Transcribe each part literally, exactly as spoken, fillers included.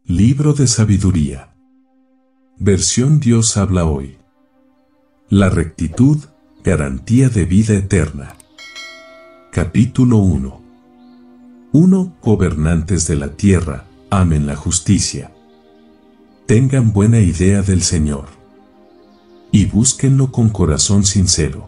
Libro de Sabiduría. Versión Dios habla hoy. La rectitud, garantía de vida eterna. Capítulo uno. uno. Gobernantes de la tierra, amen la justicia. Tengan buena idea del Señor. Y búsquenlo con corazón sincero.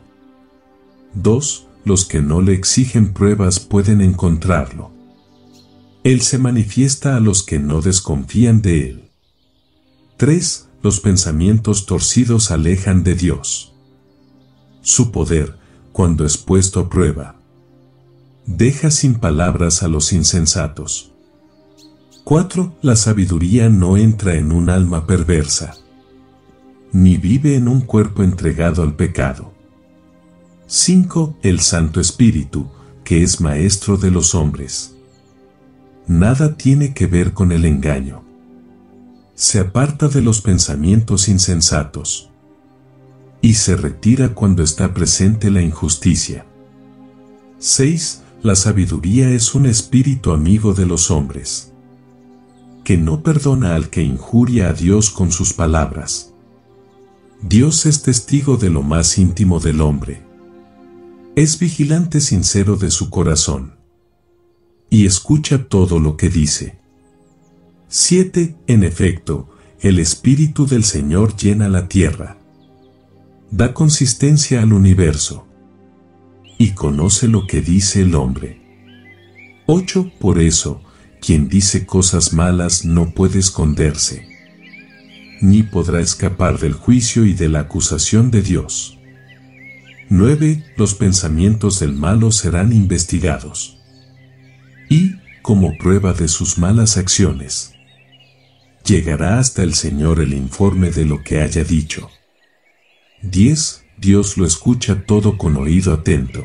dos. Los que no le exigen pruebas pueden encontrarlo. Él se manifiesta a los que no desconfían de él. tres. Los pensamientos torcidos alejan de Dios. Su poder, cuando es puesto a prueba, deja sin palabras a los insensatos. cuatro. La sabiduría no entra en un alma perversa, ni vive en un cuerpo entregado al pecado. cinco. El Santo Espíritu, que es maestro de los hombres, nada tiene que ver con el engaño. Se aparta de los pensamientos insensatos y se retira cuando está presente la injusticia. seis. La sabiduría es un espíritu amigo de los hombres, que no perdona al que injuria a Dios con sus palabras. Dios es testigo de lo más íntimo del hombre. Es vigilante sincero de su corazón y escucha todo lo que dice. siete. En efecto, el Espíritu del Señor llena la tierra, da consistencia al universo y conoce lo que dice el hombre. ocho. Por eso, quien dice cosas malas no puede esconderse, ni podrá escapar del juicio y de la acusación de Dios. nueve. Los pensamientos del malo serán investigados, y, como prueba de sus malas acciones, llegará hasta el Señor el informe de lo que haya dicho. diez. Dios lo escucha todo con oído atento.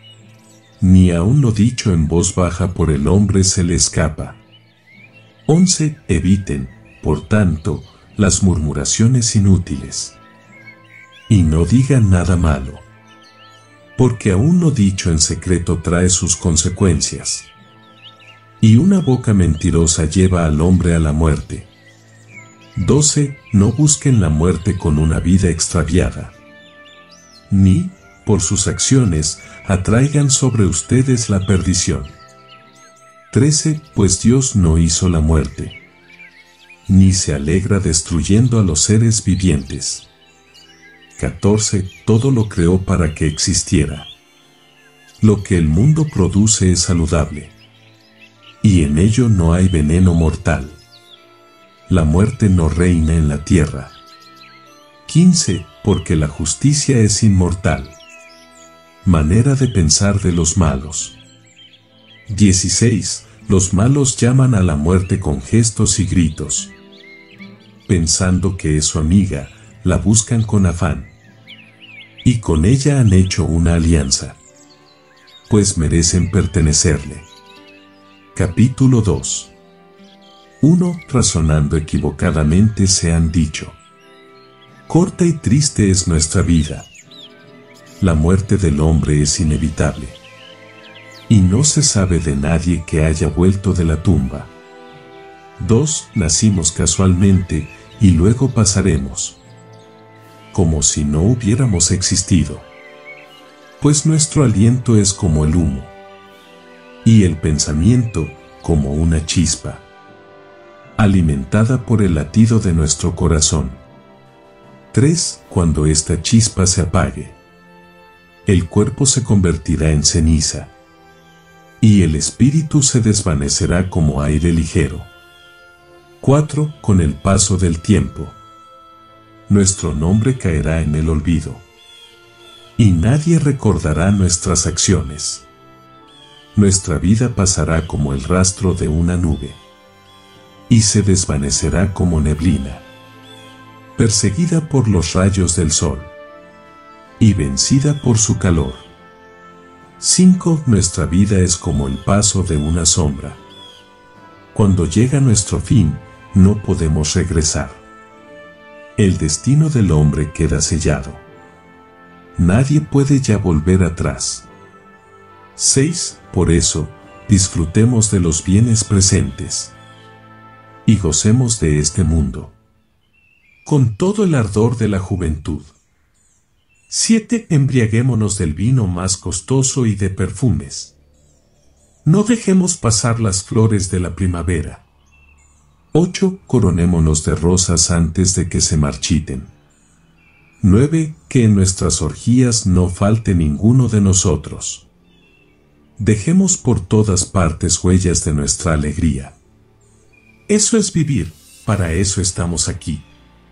Ni aun lo dicho en voz baja por el hombre se le escapa. once. Eviten, por tanto, las murmuraciones inútiles, y no digan nada malo, porque aún lo dicho en secreto trae sus consecuencias, y una boca mentirosa lleva al hombre a la muerte. doce. No busquen la muerte con una vida extraviada, ni, por sus acciones, atraigan sobre ustedes la perdición. trece. Pues Dios no hizo la muerte, ni se alegra destruyendo a los seres vivientes. catorce. Todo lo creó para que existiera. Lo que el mundo produce es saludable, y en ello no hay veneno mortal. La muerte no reina en la tierra. quince. Porque la justicia es inmortal. Manera de pensar de los malos. dieciséis. Los malos llaman a la muerte con gestos y gritos. Pensando que es su amiga, la buscan con afán, y con ella han hecho una alianza, pues merecen pertenecerle. Capítulo dos. uno. Razonando equivocadamente se han dicho: corta y triste es nuestra vida. La muerte del hombre es inevitable, y no se sabe de nadie que haya vuelto de la tumba. dos. Nacimos casualmente, y luego pasaremos, como si no hubiéramos existido, pues nuestro aliento es como el humo, y el pensamiento como una chispa, alimentada por el latido de nuestro corazón. tres. Cuando esta chispa se apague, el cuerpo se convertirá en ceniza, y el espíritu se desvanecerá como aire ligero. cuatro. Con el paso del tiempo, nuestro nombre caerá en el olvido, y nadie recordará nuestras acciones. Nuestra vida pasará como el rastro de una nube, y se desvanecerá como neblina, perseguida por los rayos del sol, y vencida por su calor. cinco. Nuestra vida es como el paso de una sombra. Cuando llega nuestro fin, no podemos regresar. El destino del hombre queda sellado. Nadie puede ya volver atrás. seis. Por eso, disfrutemos de los bienes presentes, y gocemos de este mundo con todo el ardor de la juventud. siete. Embriaguémonos del vino más costoso y de perfumes. No dejemos pasar las flores de la primavera. ocho. Coronémonos de rosas antes de que se marchiten. nueve. Que en nuestras orgías no falte ninguno de nosotros. Dejemos por todas partes huellas de nuestra alegría. Eso es vivir, para eso estamos aquí.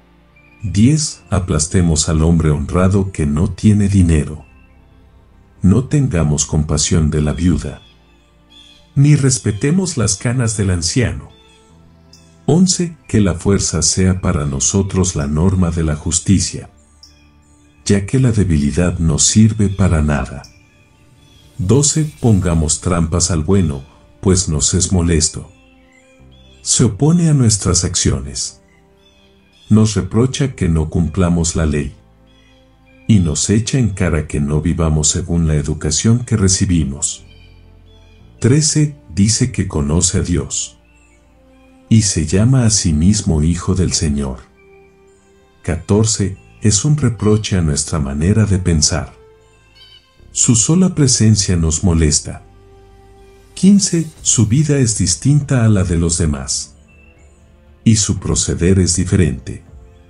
diez. Aplastemos al hombre honrado que no tiene dinero. No tengamos compasión de la viuda, ni respetemos las canas del anciano. once. Que la fuerza sea para nosotros la norma de la justicia, ya que la debilidad no sirve para nada. doce. Pongamos trampas al bueno, pues nos es molesto. Se opone a nuestras acciones. Nos reprocha que no cumplamos la ley. Y nos echa en cara que no vivamos según la educación que recibimos. trece. Dice que conoce a Dios. Y se llama a sí mismo Hijo del Señor. catorce. Es un reproche a nuestra manera de pensar. Su sola presencia nos molesta. quince. Su vida es distinta a la de los demás. Y su proceder es diferente.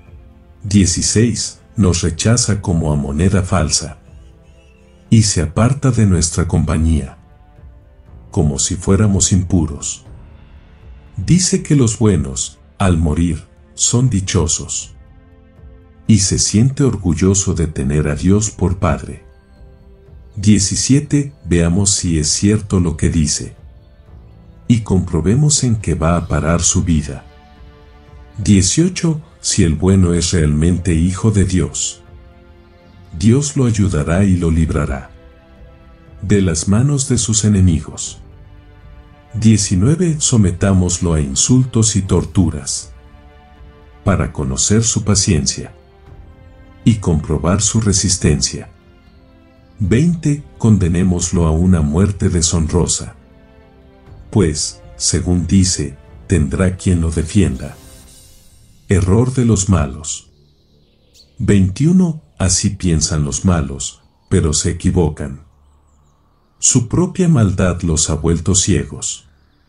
dieciséis. Nos rechaza como a moneda falsa. Y se aparta de nuestra compañía, como si fuéramos impuros. Dice que los buenos, al morir, son dichosos. Y se siente orgulloso de tener a Dios por Padre. diecisiete. Veamos si es cierto lo que dice. Y comprobemos en qué va a parar su vida. dieciocho. Si el bueno es realmente hijo de Dios, Dios lo ayudará y lo librará de las manos de sus enemigos. diecinueve. Sometámoslo a insultos y torturas, para conocer su paciencia y comprobar su resistencia. veinte. Condenémoslo a una muerte deshonrosa, pues, según dice, tendrá quien lo defienda. Error de los malos. veintiuno. Así piensan los malos, pero se equivocan. Su propia maldad los ha vuelto ciegos.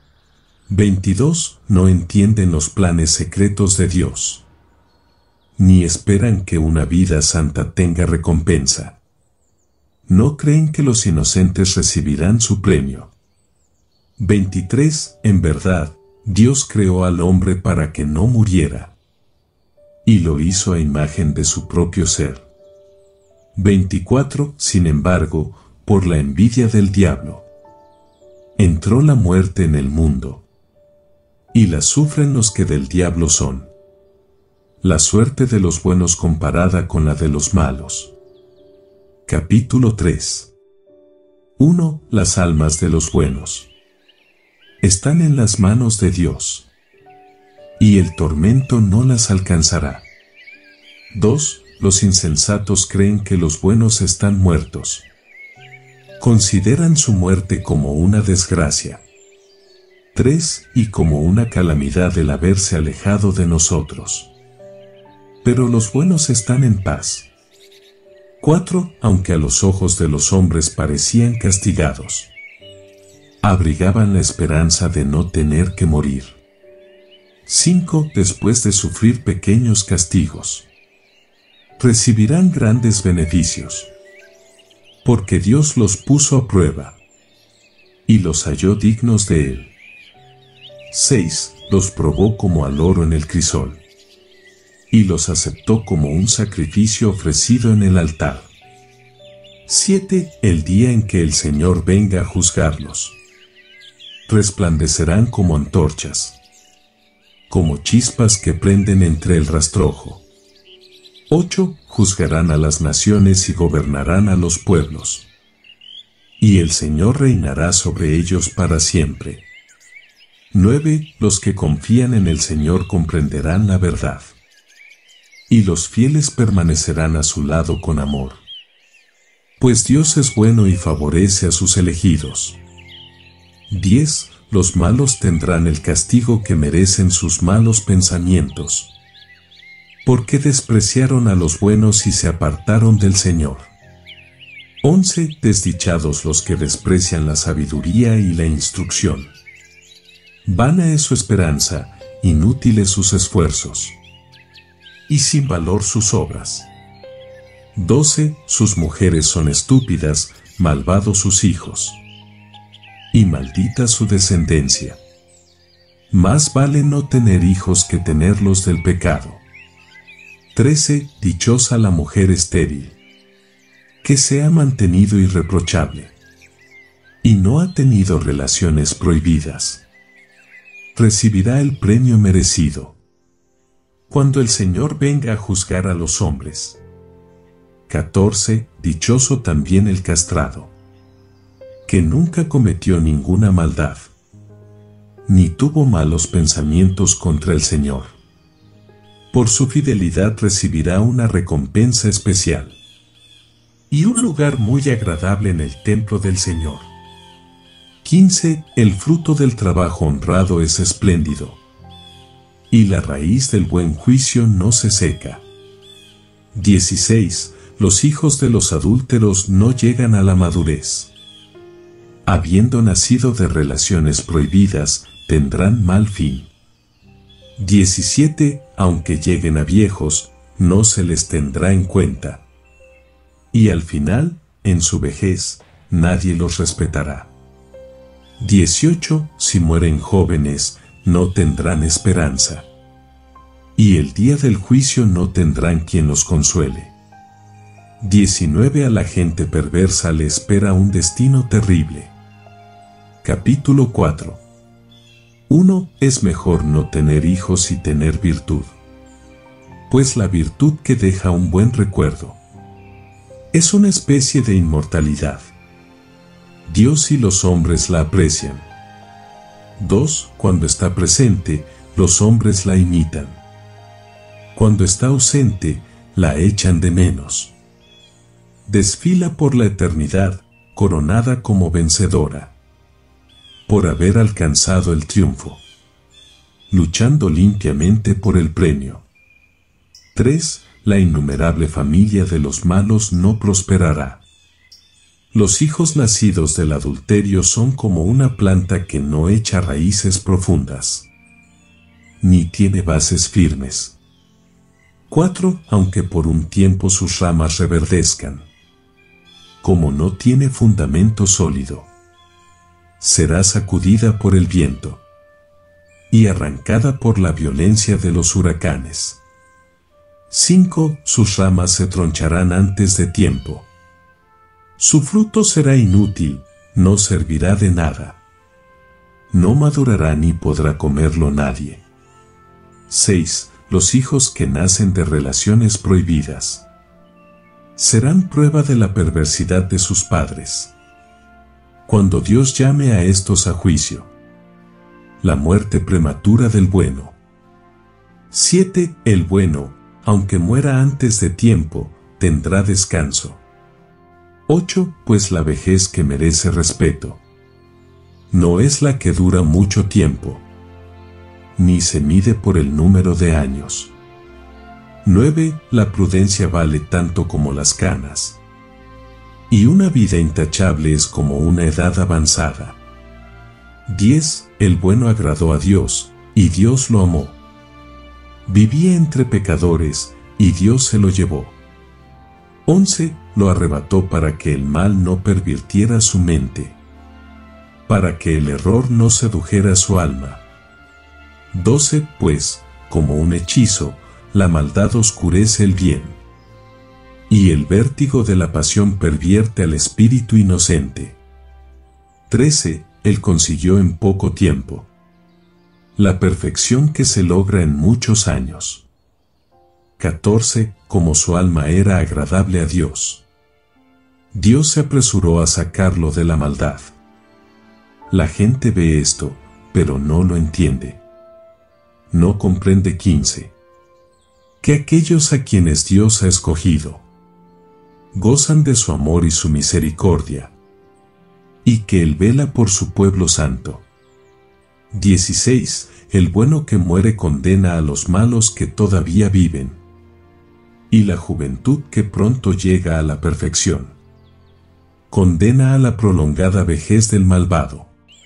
veintidós. No entienden los planes secretos de Dios, ni esperan que una vida santa tenga recompensa. No creen que los inocentes recibirán su premio. veintitrés. En verdad, Dios creó al hombre para que no muriera, y lo hizo a imagen de su propio ser. veinticuatro. Sin embargo, por la envidia del diablo, entró la muerte en el mundo, y la sufren los que del diablo son. La suerte de los buenos comparada con la de los malos. Capítulo tres. uno. Las almas de los buenos están en las manos de Dios, y el tormento no las alcanzará. dos. Los insensatos creen que los buenos están muertos. Consideran su muerte como una desgracia. tres. Y como una calamidad el haberse alejado de nosotros. Pero los buenos están en paz. cuatro. Aunque a los ojos de los hombres parecían castigados, abrigaban la esperanza de no tener que morir. cinco. Después de sufrir pequeños castigos, recibirán grandes beneficios, porque Dios los puso a prueba y los halló dignos de Él. seis. Los probó como al oro en el crisol, y los aceptó como un sacrificio ofrecido en el altar. siete. El día en que el Señor venga a juzgarlos, resplandecerán como antorchas, como chispas que prenden entre el rastrojo. ocho. Juzgarán a las naciones y gobernarán a los pueblos, y el Señor reinará sobre ellos para siempre. nueve. Los que confían en el Señor comprenderán la verdad, y los fieles permanecerán a su lado con amor, pues Dios es bueno y favorece a sus elegidos. diez. los malos tendrán el castigo que merecen sus malos pensamientos. Porque despreciaron a los buenos y se apartaron del Señor. once. Desdichados los que desprecian la sabiduría y la instrucción. Vana es su esperanza, inútiles sus esfuerzos. Y sin valor sus obras. doce. Sus mujeres son estúpidas, malvados sus hijos. Y maldita su descendencia. Más vale no tener hijos que tenerlos del pecado. trece. Dichosa la mujer estéril, que se ha mantenido irreprochable, y no ha tenido relaciones prohibidas. Recibirá el premio merecido, cuando el Señor venga a juzgar a los hombres. catorce. Dichoso también el castrado, que nunca cometió ninguna maldad, ni tuvo malos pensamientos contra el Señor. Por su fidelidad recibirá una recompensa especial y un lugar muy agradable en el templo del Señor. quince. El fruto del trabajo honrado es espléndido, y la raíz del buen juicio no se seca. dieciséis. Los hijos de los adúlteros no llegan a la madurez. Habiendo nacido de relaciones prohibidas, tendrán mal fin. diecisiete. Aunque lleguen a viejos, no se les tendrá en cuenta. Y al final, en su vejez, nadie los respetará. dieciocho. Si mueren jóvenes, no tendrán esperanza. Y el día del juicio no tendrán quien los consuele. diecinueve. A la gente perversa le espera un destino terrible. Capítulo cuatro. uno. Es mejor no tener hijos y tener virtud, pues la virtud que deja un buen recuerdo es una especie de inmortalidad. Dios y los hombres la aprecian. dos. Cuando está presente, los hombres la imitan. Cuando está ausente, la echan de menos. Desfila por la eternidad, coronada como vencedora, por haber alcanzado el triunfo, luchando limpiamente por el premio. tres. La innumerable familia de los malos no prosperará. Los hijos nacidos del adulterio son como una planta que no echa raíces profundas, ni tiene bases firmes. cuatro. Aunque por un tiempo sus ramas reverdezcan, como no tiene fundamento sólido, será sacudida por el viento y arrancada por la violencia de los huracanes. cinco. Sus ramas se troncharán antes de tiempo. Su fruto será inútil, no servirá de nada. No madurará ni podrá comerlo nadie. seis. Los hijos que nacen de relaciones prohibidas serán prueba de la perversidad de sus padres. Cuando Dios llame a estos a juicio, la muerte prematura del bueno. siete. El bueno, aunque muera antes de tiempo, tendrá descanso. ocho. Pues la vejez que merece respeto no es la que dura mucho tiempo, ni se mide por el número de años. nueve. La prudencia vale tanto como las canas, y una vida intachable es como una edad avanzada. diez. El bueno agradó a Dios, y Dios lo amó. Vivía entre pecadores, y Dios se lo llevó. once. Lo arrebató para que el mal no pervirtiera su mente, para que el error no sedujera su alma. doce. Pues, como un hechizo, la maldad oscurece el bien, y el vértigo de la pasión pervierte al espíritu inocente. trece. Él consiguió en poco tiempo la perfección que se logra en muchos años. catorce. Como su alma era agradable a Dios, Dios se apresuró a sacarlo de la maldad. La gente ve esto, pero no lo entiende. No comprende. quince. Que aquellos a quienes Dios ha escogido gozan de su amor y su misericordia, y que Él vela por su pueblo santo, dieciséis. El bueno que muere condena a los malos que todavía viven, y la juventud que pronto llega a la perfección condena a la prolongada vejez del malvado.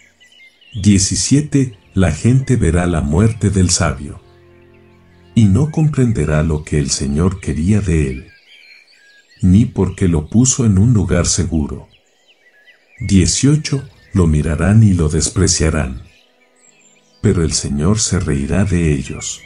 diecisiete. La gente verá la muerte del sabio, y no comprenderá lo que el Señor quería de él, ni porque lo puso en un lugar seguro. dieciocho. Lo mirarán y lo despreciarán, pero el Señor se reirá de ellos.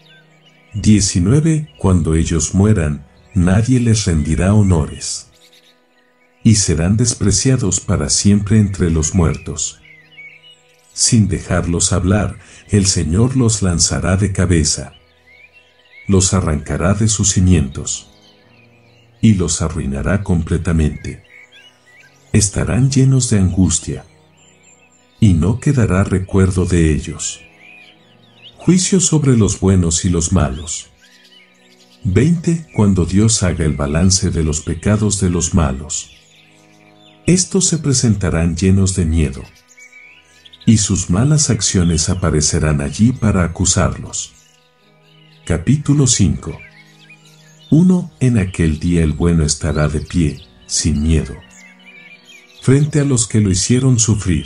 diecinueve. Cuando ellos mueran, nadie les rendirá honores, y serán despreciados para siempre entre los muertos. Sin dejarlos hablar, el Señor los lanzará de cabeza, los arrancará de sus cimientos, y los arruinará completamente. Estarán llenos de angustia, y no quedará recuerdo de ellos. Juicio sobre los buenos y los malos. veinte. Cuando Dios haga el balance de los pecados de los malos, estos se presentarán llenos de miedo, y sus malas acciones aparecerán allí para acusarlos. Capítulo cinco. uno. En aquel día el bueno estará de pie, sin miedo, frente a los que lo hicieron sufrir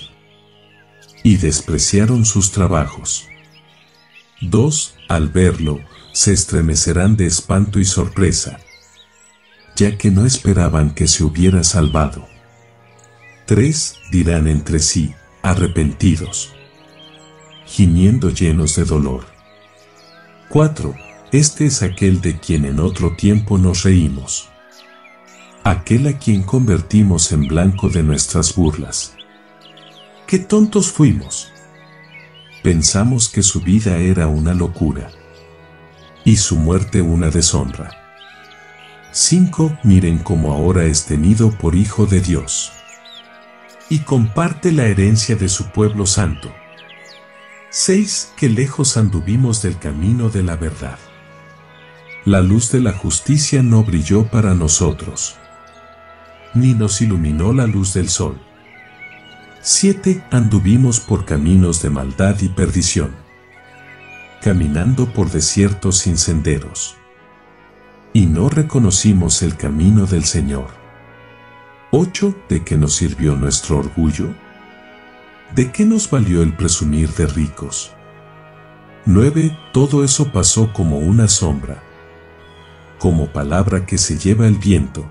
y despreciaron sus trabajos. dos. Al verlo, se estremecerán de espanto y sorpresa, ya que no esperaban que se hubiera salvado. tres. Dirán entre sí, arrepentidos, gimiendo llenos de dolor. cuatro. Este es aquel de quien en otro tiempo nos reímos, aquel a quien convertimos en blanco de nuestras burlas. ¡Qué tontos fuimos! Pensamos que su vida era una locura, y su muerte una deshonra. cinco. Miren cómo ahora es tenido por hijo de Dios, y comparte la herencia de su pueblo santo. seis. Que lejos anduvimos del camino de la verdad. La luz de la justicia no brilló para nosotros, ni nos iluminó la luz del sol. siete. Anduvimos por caminos de maldad y perdición, caminando por desiertos sin senderos, y no reconocimos el camino del Señor. ocho. ¿De qué nos sirvió nuestro orgullo? ¿De qué nos valió el presumir de ricos? nueve. Todo eso pasó como una sombra, como palabra que se lleva el viento.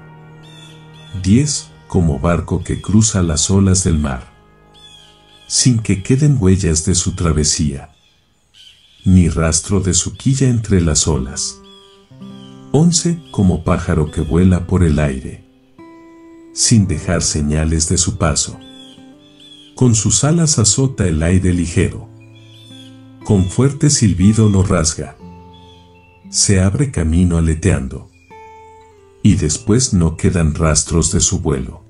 diez. Como barco que cruza las olas del mar, sin que queden huellas de su travesía, ni rastro de su quilla entre las olas. once. Como pájaro que vuela por el aire, sin dejar señales de su paso. Con sus alas azota el aire ligero, con fuerte silbido lo rasga. Se abre camino aleteando, y después no quedan rastros de su vuelo.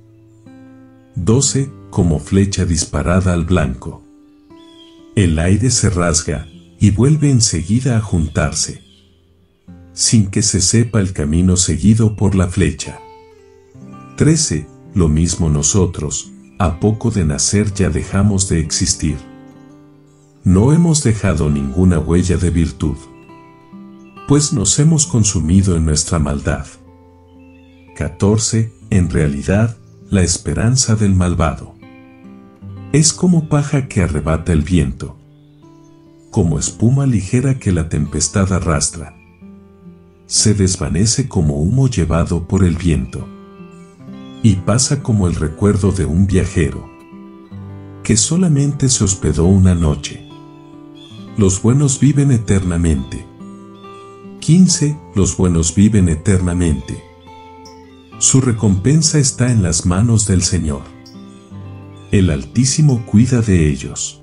doce. Como flecha disparada al blanco. El aire se rasga y vuelve enseguida a juntarse, sin que se sepa el camino seguido por la flecha. trece. Lo mismo nosotros, a poco de nacer ya dejamos de existir. No hemos dejado ninguna huella de virtud, pues nos hemos consumido en nuestra maldad. catorce. En realidad, la esperanza del malvado es como paja que arrebata el viento, como espuma ligera que la tempestad arrastra. Se desvanece como humo llevado por el viento, y pasa como el recuerdo de un viajero que solamente se hospedó una noche. Los buenos viven eternamente. quince. Los buenos viven eternamente. Su recompensa está en las manos del Señor. El Altísimo cuida de ellos.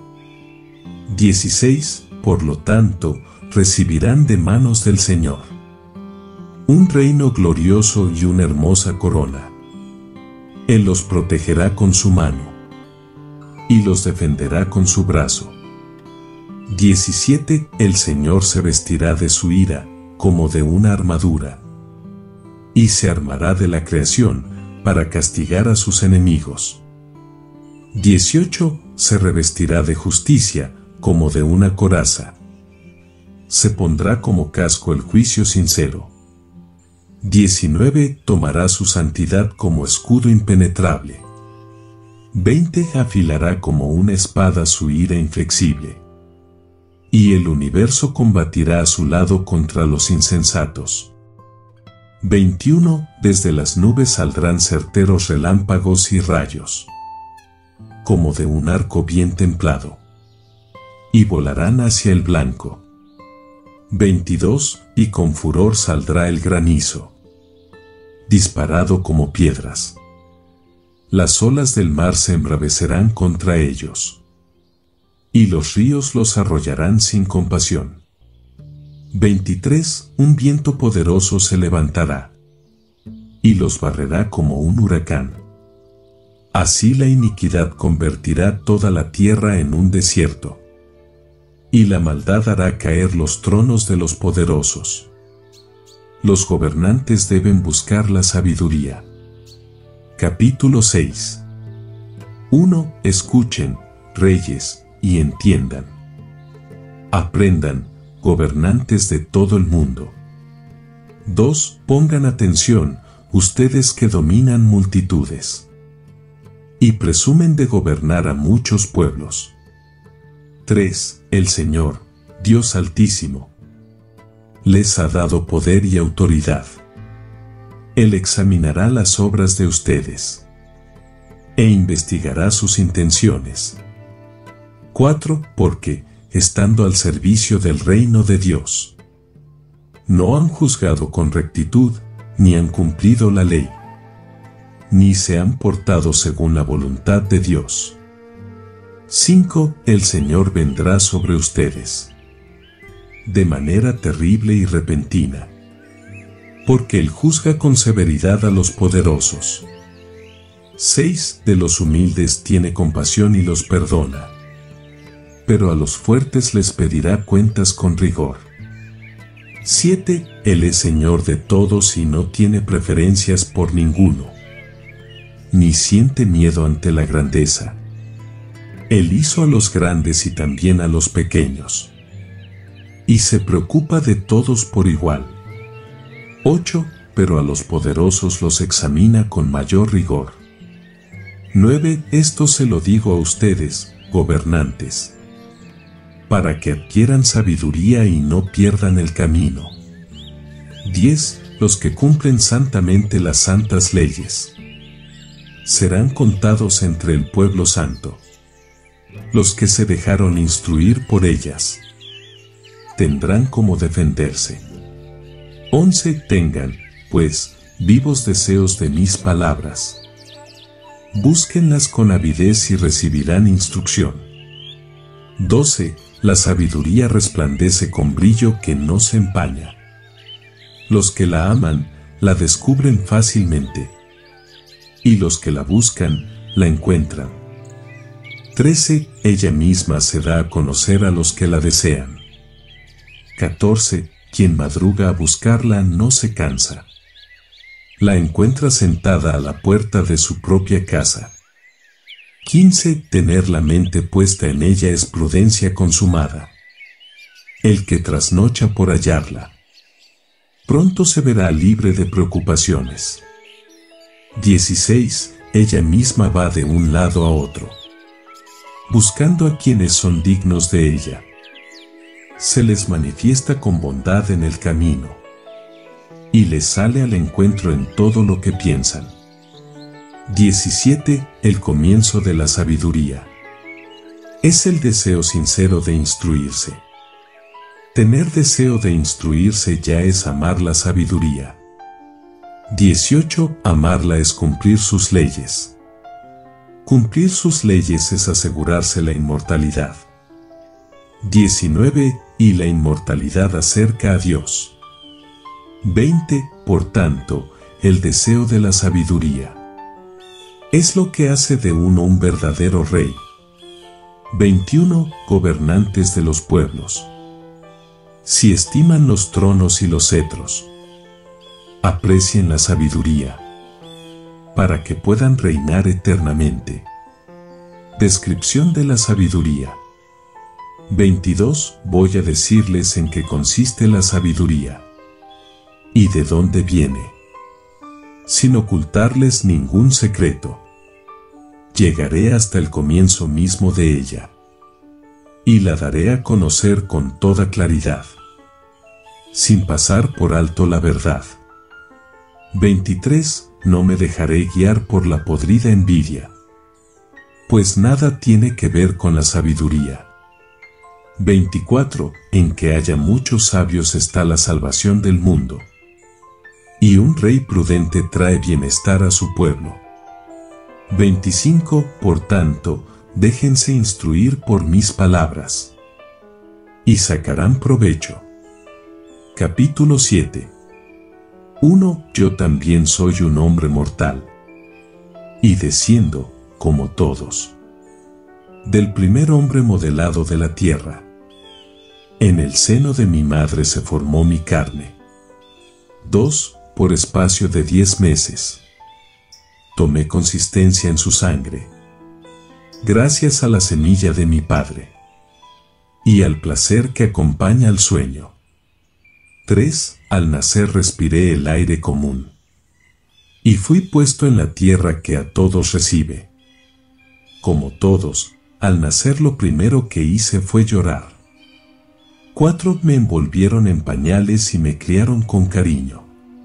dieciséis. Por lo tanto, recibirán de manos del Señor un reino glorioso y una hermosa corona. Él los protegerá con su mano y los defenderá con su brazo. diecisiete. El Señor se vestirá de su ira como de una armadura, y se armará de la creación para castigar a sus enemigos. dieciocho. Se revestirá de justicia como de una coraza. Se pondrá como casco el juicio sincero. diecinueve. Tomará su santidad como escudo impenetrable. veinte. Afilará como una espada su ira inflexible. Y el universo combatirá a su lado contra los insensatos. veintiuno. Desde las nubes saldrán certeros relámpagos y rayos, como de un arco bien templado, y volarán hacia el blanco. veintidós. Y con furor saldrá el granizo, disparado como piedras. Las olas del mar se embravecerán contra ellos, y los ríos los arrollarán sin compasión. veintitrés. Un viento poderoso se levantará, y los barrerá como un huracán. Así la iniquidad convertirá toda la tierra en un desierto, y la maldad hará caer los tronos de los poderosos. Los gobernantes deben buscar la sabiduría. Capítulo seis. uno. Escuchen, reyes, y entiendan. Aprendan, gobernantes de todo el mundo. dos. Pongan atención, ustedes que dominan multitudes y presumen de gobernar a muchos pueblos. tres. El Señor, Dios Altísimo, les ha dado poder y autoridad. Él examinará las obras de ustedes e investigará sus intenciones. cuatro. Porque, estando al servicio del reino de Dios, no han juzgado con rectitud, ni han cumplido la ley, ni se han portado según la voluntad de Dios. cinco. El Señor vendrá sobre ustedes de manera terrible y repentina, porque Él juzga con severidad a los poderosos. seis. De los humildes tiene compasión y los perdona, pero a los fuertes les pedirá cuentas con rigor. siete. Él es Señor de todos y no tiene preferencias por ninguno, ni siente miedo ante la grandeza. Él hizo a los grandes y también a los pequeños, y se preocupa de todos por igual. ocho. Pero a los poderosos los examina con mayor rigor. nueve. Esto se lo digo a ustedes, gobernantes, para que adquieran sabiduría y no pierdan el camino. diez. Los que cumplen santamente las santas leyes serán contados entre el pueblo santo. Los que se dejaron instruir por ellas tendrán cómo defenderse. once. Tengan, pues, vivos deseos de mis palabras. Búsquenlas con avidez y recibirán instrucción. doce. La sabiduría resplandece con brillo que no se empaña. Los que la aman, la descubren fácilmente, y los que la buscan, la encuentran. trece. Ella misma se da a conocer a los que la desean. catorce. Quien madruga a buscarla no se cansa. La encuentra sentada a la puerta de su propia casa. quince. Tener la mente puesta en ella es prudencia consumada. El que trasnocha por hallarla, pronto se verá libre de preocupaciones. dieciséis. Ella misma va de un lado a otro, buscando a quienes son dignos de ella. Se les manifiesta con bondad en el camino, y les sale al encuentro en todo lo que piensan. diecisiete. El comienzo de la sabiduría es el deseo sincero de instruirse. Tener deseo de instruirse ya es amar la sabiduría. dieciocho. Amarla es cumplir sus leyes. Cumplir sus leyes es asegurarse la inmortalidad. diecinueve. Y la inmortalidad acerca a Dios. veinte. Por tanto, el deseo de la sabiduría es lo que hace de uno un verdadero rey. veintiuno. Gobernantes de los pueblos, si estiman los tronos y los cetros, aprecien la sabiduría, para que puedan reinar eternamente. Descripción de la sabiduría. veintidós. Voy a decirles en qué consiste la sabiduría y de dónde viene, sin ocultarles ningún secreto. Llegaré hasta el comienzo mismo de ella y la daré a conocer con toda claridad, sin pasar por alto la verdad. veintitrés. No me dejaré guiar por la podrida envidia, pues nada tiene que ver con la sabiduría. veinticuatro. En que haya muchos sabios está la salvación del mundo, y un rey prudente trae bienestar a su pueblo. veinticinco. Por tanto, déjense instruir por mis palabras, y sacarán provecho. Capítulo siete. uno. Yo también soy un hombre mortal, y desciendo, como todos, del primer hombre modelado de la tierra. En el seno de mi madre se formó mi carne. dos. Por espacio de diez meses tomé consistencia en su sangre, gracias a la semilla de mi padre y al placer que acompaña al sueño. tres. Al nacer respiré el aire común y fui puesto en la tierra que a todos recibe. Como todos, al nacer lo primero que hice fue llorar. cuatro. Me envolvieron en pañales y me criaron con cariño.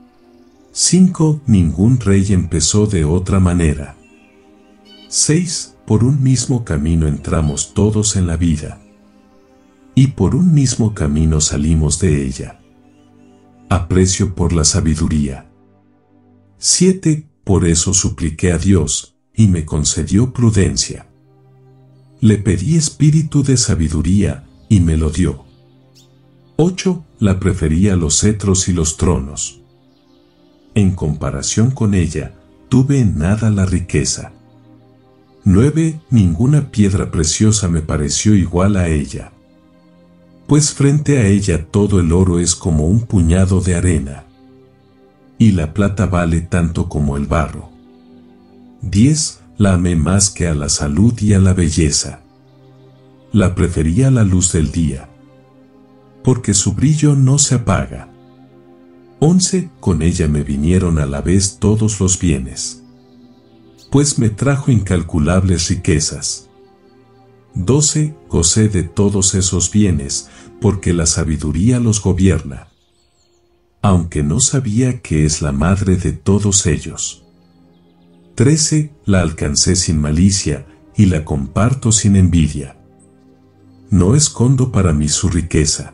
cinco. Ningún rey empezó de otra manera. seis. Por un mismo camino entramos todos en la vida, y por un mismo camino salimos de ella. Aprecio por la sabiduría. siete. Por eso supliqué a Dios, y me concedió prudencia. Le pedí espíritu de sabiduría, y me lo dio. ocho. La preferí a los cetros y los tronos. En comparación con ella, tuve en nada la riqueza. nueve. Ninguna piedra preciosa me pareció igual a ella, pues frente a ella todo el oro es como un puñado de arena, y la plata vale tanto como el barro. diez. La amé más que a la salud y a la belleza. La prefería a la luz del día, porque su brillo no se apaga. once. Con ella me vinieron a la vez todos los bienes, pues me trajo incalculables riquezas. doce. Gocé de todos esos bienes, porque la sabiduría los gobierna, aunque no sabía que es la madre de todos ellos. trece. La alcancé sin malicia, y la comparto sin envidia. No escondo para mí su riqueza.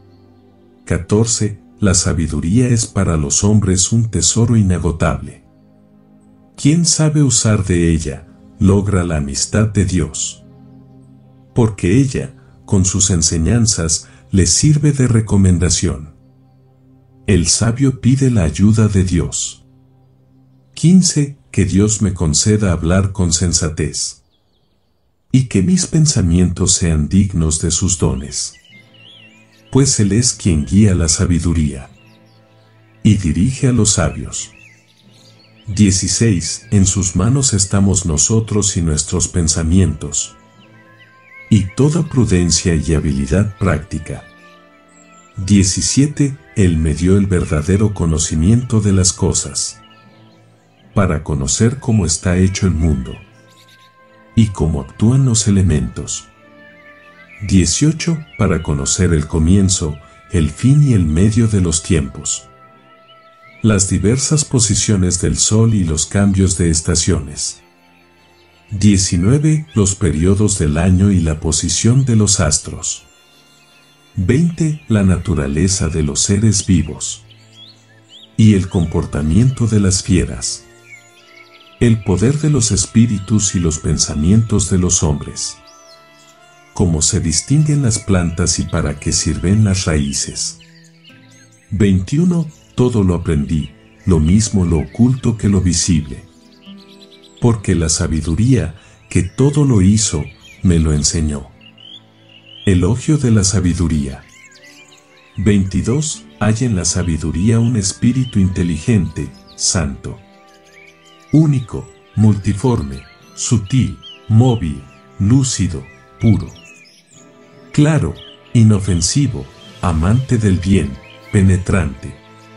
catorce. La sabiduría es para los hombres un tesoro inagotable. Quien sabe usar de ella, logra la amistad de Dios, porque ella, con sus enseñanzas, le sirve de recomendación. El sabio pide la ayuda de Dios. quince. Que Dios me conceda hablar con sensatez, y que mis pensamientos sean dignos de sus dones, pues Él es quien guía la sabiduría y dirige a los sabios. dieciséis. En sus manos estamos nosotros y nuestros pensamientos, y toda prudencia y habilidad práctica. diecisiete. Él me dio el verdadero conocimiento de las cosas, para conocer cómo está hecho el mundo y cómo actúan los elementos. dieciocho. Para conocer el comienzo, el fin y el medio de los tiempos, las diversas posiciones del sol y los cambios de estaciones. diecinueve. Los periodos del año y la posición de los astros. veinte. La naturaleza de los seres vivos y el comportamiento de las fieras, el poder de los espíritus y los pensamientos de los hombres, cómo se distinguen las plantas y para qué sirven las raíces. veintiuno. Todo lo aprendí, lo mismo lo oculto que lo visible, porque la sabiduría, que todo lo hizo, me lo enseñó. Elogio de la sabiduría. veintidós. Hay en la sabiduría un espíritu inteligente, santo, único, multiforme, sutil, móvil, lúcido, puro, claro, inofensivo, amante del bien, penetrante.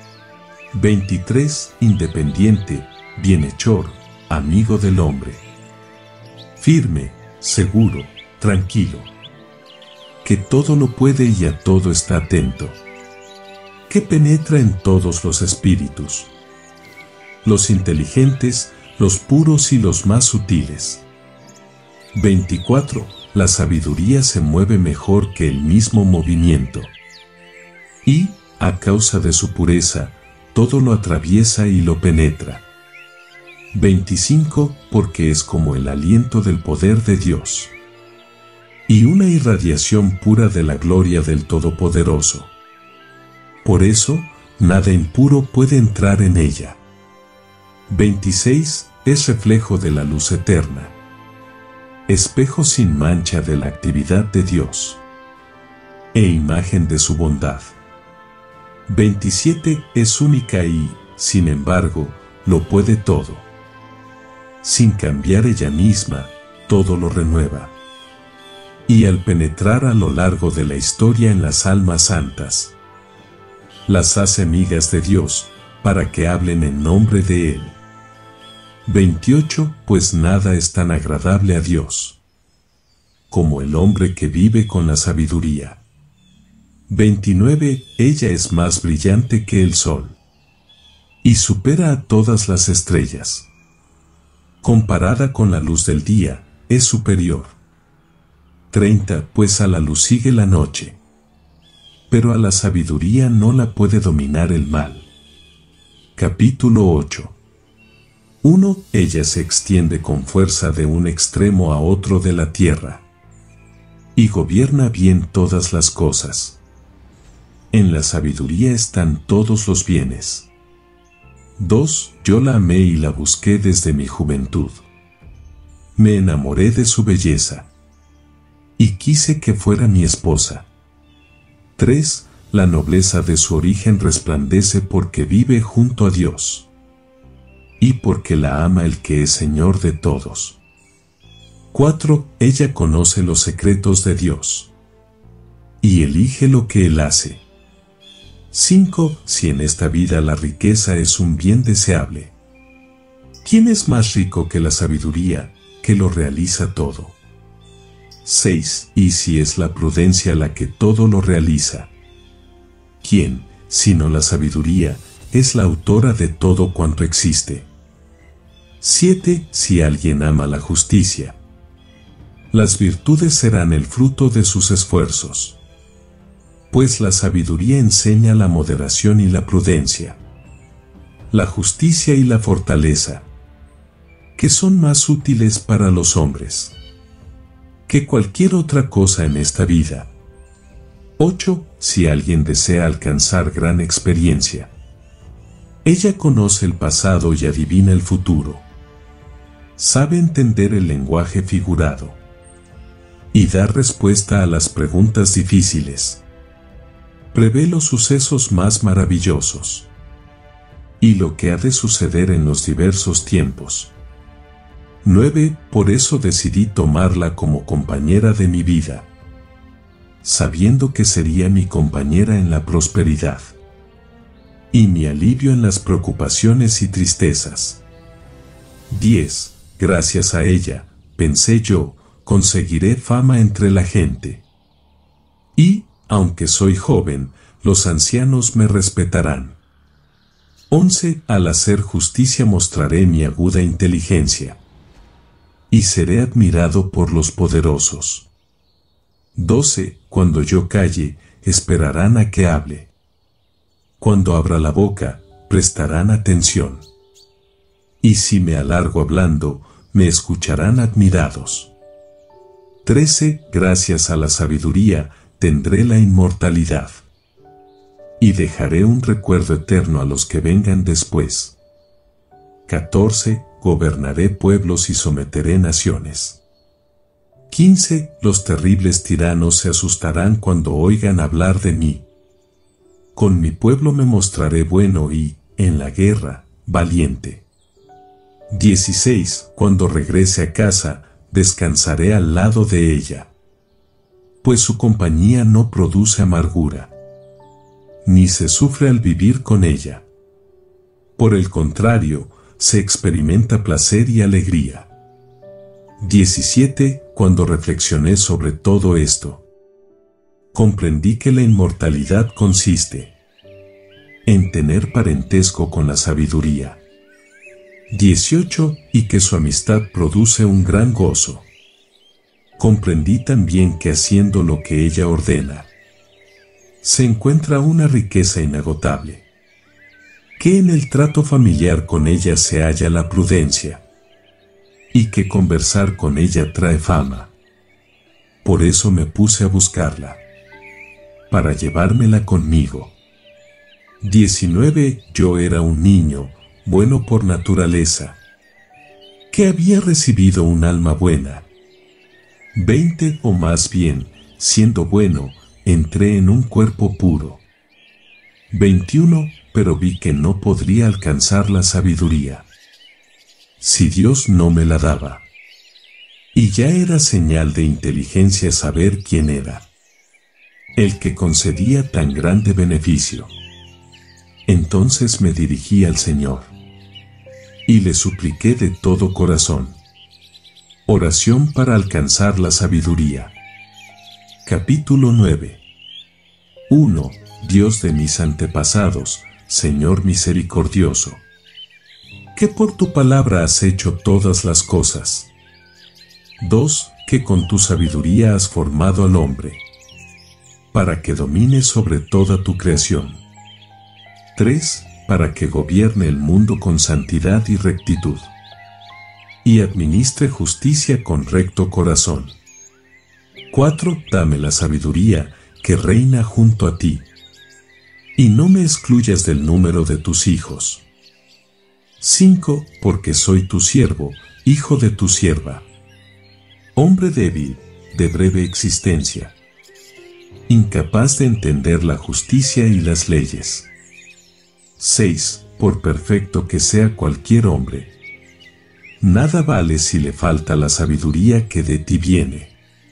veintitrés. Independiente, bienhechor, amigo del hombre. Firme, seguro, tranquilo. Que todo lo puede y a todo está atento. Que penetra en todos los espíritus. Los inteligentes, los puros y los más sutiles. veinticuatro. La sabiduría se mueve mejor que el mismo movimiento. Y, a causa de su pureza, todo lo atraviesa y lo penetra. veinticinco. Porque es como el aliento del poder de Dios. Y una irradiación pura de la gloria del Todopoderoso. Por eso, nada impuro puede entrar en ella. veintiséis. Es reflejo de la luz eterna. Espejo sin mancha de la actividad de Dios. E imagen de su bondad. veintisiete. Es única y, sin embargo, lo puede todo. Sin cambiar ella misma, todo lo renueva. Y al penetrar a lo largo de la historia en las almas santas, las hace amigas de Dios, para que hablen en nombre de Él. veintiocho. Pues nada es tan agradable a Dios como el hombre que vive con la sabiduría. veintinueve. Ella es más brillante que el sol y supera a todas las estrellas. Comparada con la luz del día, es superior. treinta. Pues a la luz sigue la noche, pero a la sabiduría no la puede dominar el mal. Capítulo ocho. uno. Ella se extiende con fuerza de un extremo a otro de la tierra y gobierna bien todas las cosas. En la sabiduría están todos los bienes. dos. Yo la amé y la busqué desde mi juventud. Me enamoré de su belleza y quise que fuera mi esposa. tres. La nobleza de su origen resplandece porque vive junto a Dios y porque la ama el que es Señor de todos. cuatro. Ella conoce los secretos de Dios y elige lo que Él hace. cinco. Si en esta vida la riqueza es un bien deseable, ¿quién es más rico que la sabiduría, que lo realiza todo? seis. Y si es la prudencia la que todo lo realiza, ¿quién, sino la sabiduría, es la autora de todo cuanto existe? siete. Si alguien ama la justicia, las virtudes serán el fruto de sus esfuerzos, pues la sabiduría enseña la moderación y la prudencia, la justicia y la fortaleza, que son más útiles para los hombres que cualquier otra cosa en esta vida. ocho. Si alguien desea alcanzar gran experiencia, ella conoce el pasado y adivina el futuro. Sabe entender el lenguaje figurado y dar respuesta a las preguntas difíciles. Prevé los sucesos más maravillosos y lo que ha de suceder en los diversos tiempos. nueve. Por eso decidí tomarla como compañera de mi vida, sabiendo que sería mi compañera en la prosperidad y mi alivio en las preocupaciones y tristezas. diez. Gracias a ella, pensé yo, conseguiré fama entre la gente. Y, aunque soy joven, los ancianos me respetarán. once. Al hacer justicia mostraré mi aguda inteligencia y seré admirado por los poderosos. doce. Cuando yo calle, esperarán a que hable. Cuando abra la boca, prestarán atención. Y si me alargo hablando, me escucharán admirados. trece. Gracias a la sabiduría, tendré la inmortalidad y dejaré un recuerdo eterno a los que vengan después. catorce. Gobernaré pueblos y someteré naciones. quince. Los terribles tiranos se asustarán cuando oigan hablar de mí. Con mi pueblo me mostraré bueno y, en la guerra, valiente. dieciséis. Cuando regrese a casa, descansaré al lado de ella. pues su compañía no produce amargura, ni se sufre al vivir con ella. Por el contrario, se experimenta placer y alegría. diecisiete. Cuando reflexioné sobre todo esto, comprendí que la inmortalidad consiste en tener parentesco con la sabiduría. dieciocho. Y que su amistad produce un gran gozo. Comprendí también que haciendo lo que ella ordena, se encuentra una riqueza inagotable, que en el trato familiar con ella se halla la prudencia, y que conversar con ella trae fama. Por eso me puse a buscarla, para llevármela conmigo. diecinueve. Yo era un niño, bueno por naturaleza, que había recibido un alma buena. veinte. O más bien, siendo bueno, entré en un cuerpo puro. veintiuno. Pero vi que no podría alcanzar la sabiduría si Dios no me la daba. Y ya era señal de inteligencia saber quién era el que concedía tan grande beneficio. Entonces me dirigí al Señor y le supliqué de todo corazón. Oración para alcanzar la sabiduría. Capítulo nueve. uno. Dios de mis antepasados, Señor misericordioso, que por tu palabra has hecho todas las cosas. dos. Que con tu sabiduría has formado al hombre, para que domine sobre toda tu creación. tres. Para que gobierne el mundo con santidad y rectitud, y administre justicia con recto corazón. cuatro. Dame la sabiduría que reina junto a ti, y no me excluyas del número de tus hijos. cinco. Porque soy tu siervo, hijo de tu sierva, hombre débil, de breve existencia, incapaz de entender la justicia y las leyes. seis. Por perfecto que sea cualquier hombre, nada vale si le falta la sabiduría que de ti viene.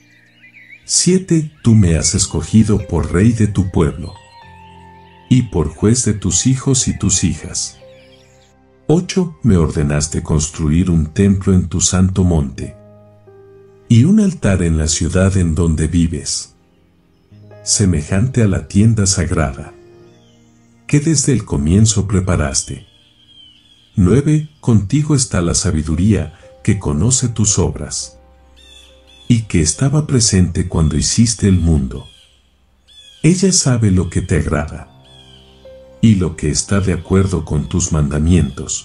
siete. Tú me has escogido por rey de tu pueblo, y por juez de tus hijos y tus hijas. ocho. Me ordenaste construir un templo en tu santo monte, y un altar en la ciudad en donde vives, semejante a la tienda sagrada, que desde el comienzo preparaste. nueve. Contigo está la sabiduría que conoce tus obras, y que estaba presente cuando hiciste el mundo. Ella sabe lo que te agrada, y lo que está de acuerdo con tus mandamientos.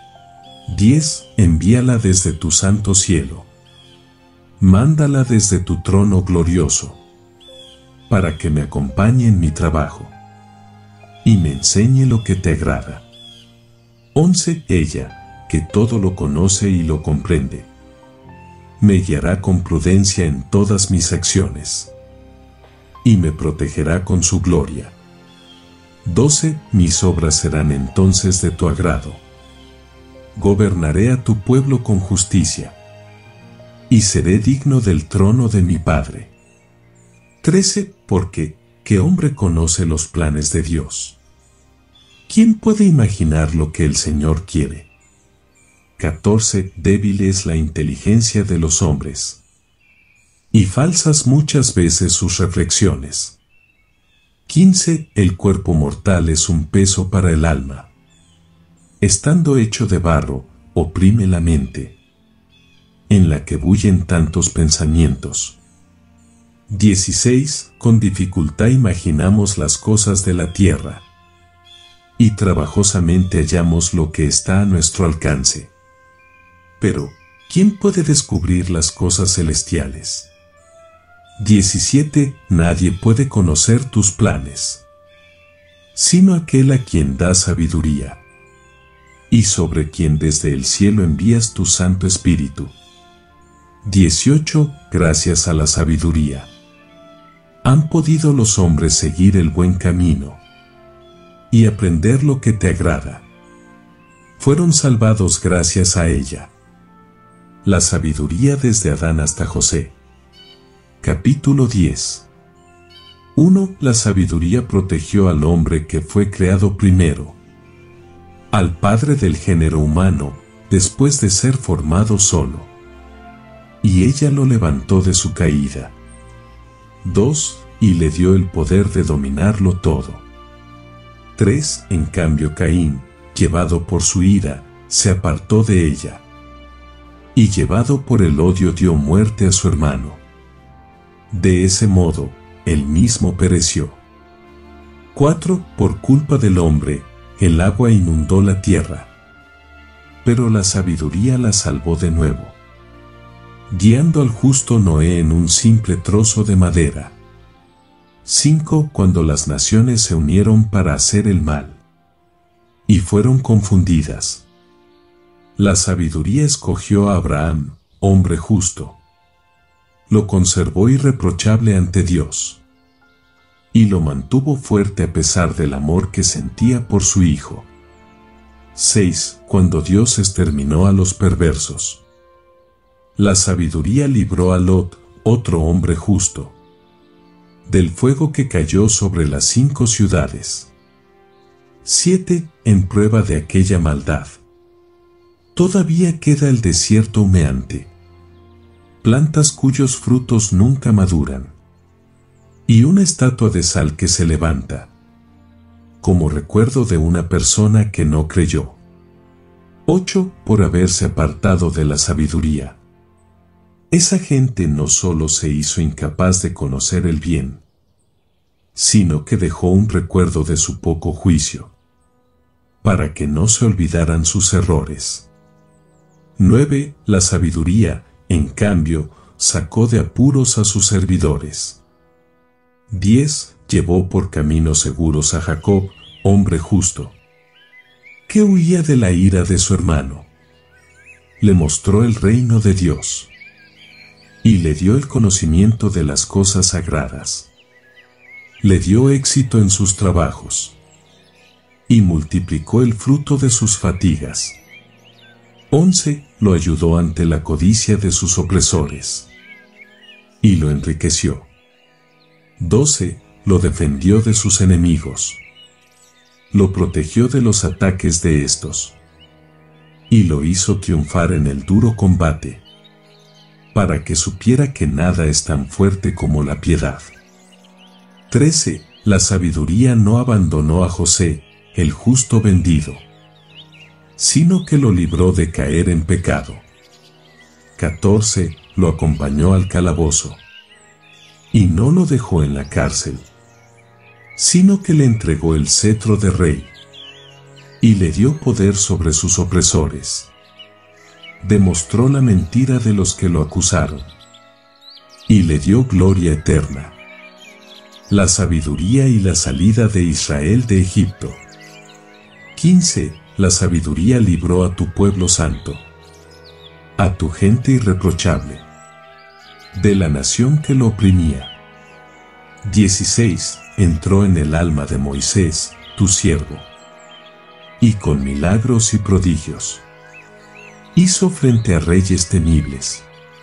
diez. Envíala desde tu santo cielo. Mándala desde tu trono glorioso, para que me acompañe en mi trabajo, y me enseñe lo que te agrada. once. Ella, que todo lo conoce y lo comprende, me guiará con prudencia en todas mis acciones, y me protegerá con su gloria. doce. Mis obras serán entonces de tu agrado. Gobernaré a tu pueblo con justicia, y seré digno del trono de mi Padre. trece. Porque, ¿qué hombre conoce los planes de Dios? ¿Quién puede imaginar lo que el Señor quiere? catorce. Débil es la inteligencia de los hombres, y falsas muchas veces sus reflexiones. quince. El cuerpo mortal es un peso para el alma. Estando hecho de barro, oprime la mente, en la que bullen tantos pensamientos. dieciséis. Con dificultad imaginamos las cosas de la tierra, y trabajosamente hallamos lo que está a nuestro alcance. Pero, ¿quién puede descubrir las cosas celestiales? diecisiete. Nadie puede conocer tus planes, sino aquel a quien da sabiduría, y sobre quien desde el cielo envías tu Santo Espíritu. dieciocho. Gracias a la sabiduría, han podido los hombres seguir el buen camino, y aprender lo que te agrada. Fueron salvados gracias a ella. La sabiduría desde Adán hasta José, Capítulo diez. uno. La sabiduría protegió al hombre que fue creado primero, al padre del género humano, después de ser formado solo. Y ella lo levantó de su caída. dos. Y le dio el poder de dominarlo todo. tres. En cambio Caín, llevado por su ira, se apartó de ella. Y llevado por el odio dio muerte a su hermano. De ese modo, él mismo pereció. cuatro. Por culpa del hombre, el agua inundó la tierra. Pero la sabiduría la salvó de nuevo, guiando al justo Noé en un simple trozo de madera. cinco. Cuando las naciones se unieron para hacer el mal y fueron confundidas, la sabiduría escogió a Abraham, hombre justo. Lo conservó irreprochable ante Dios y lo mantuvo fuerte a pesar del amor que sentía por su hijo. seis. Cuando Dios exterminó a los perversos, la sabiduría libró a Lot, otro hombre justo, del fuego que cayó sobre las cinco ciudades. siete. En prueba de aquella maldad, todavía queda el desierto humeante, plantas cuyos frutos nunca maduran, y una estatua de sal que se levanta, como recuerdo de una persona que no creyó. ocho. Por haberse apartado de la sabiduría, esa gente no solo se hizo incapaz de conocer el bien, sino que dejó un recuerdo de su poco juicio, para que no se olvidaran sus errores. nueve. La sabiduría, en cambio, sacó de apuros a sus servidores. diez. Llevó por caminos seguros a Jacob, hombre justo, que huía de la ira de su hermano. Le mostró el reino de Dios y le dio el conocimiento de las cosas sagradas. Le dio éxito en sus trabajos y multiplicó el fruto de sus fatigas. once. Lo ayudó ante la codicia de sus opresores y lo enriqueció. doce. Lo defendió de sus enemigos. Lo protegió de los ataques de estos y lo hizo triunfar en el duro combate, para que supiera que nada es tan fuerte como la piedad. trece. La sabiduría no abandonó a José, el justo vendido, sino que lo libró de caer en pecado. catorce. Lo acompañó al calabozo y no lo dejó en la cárcel, sino que le entregó el cetro de rey y le dio poder sobre sus opresores. Demostró la mentira de los que lo acusaron y le dio gloria eterna. La sabiduría y la salida de Israel de Egipto. quince. La sabiduría libró a tu pueblo santo, a tu gente irreprochable, de la nación que lo oprimía. dieciséis. Entró en el alma de Moisés, tu siervo, y con milagros y prodigios hizo frente a reyes temibles.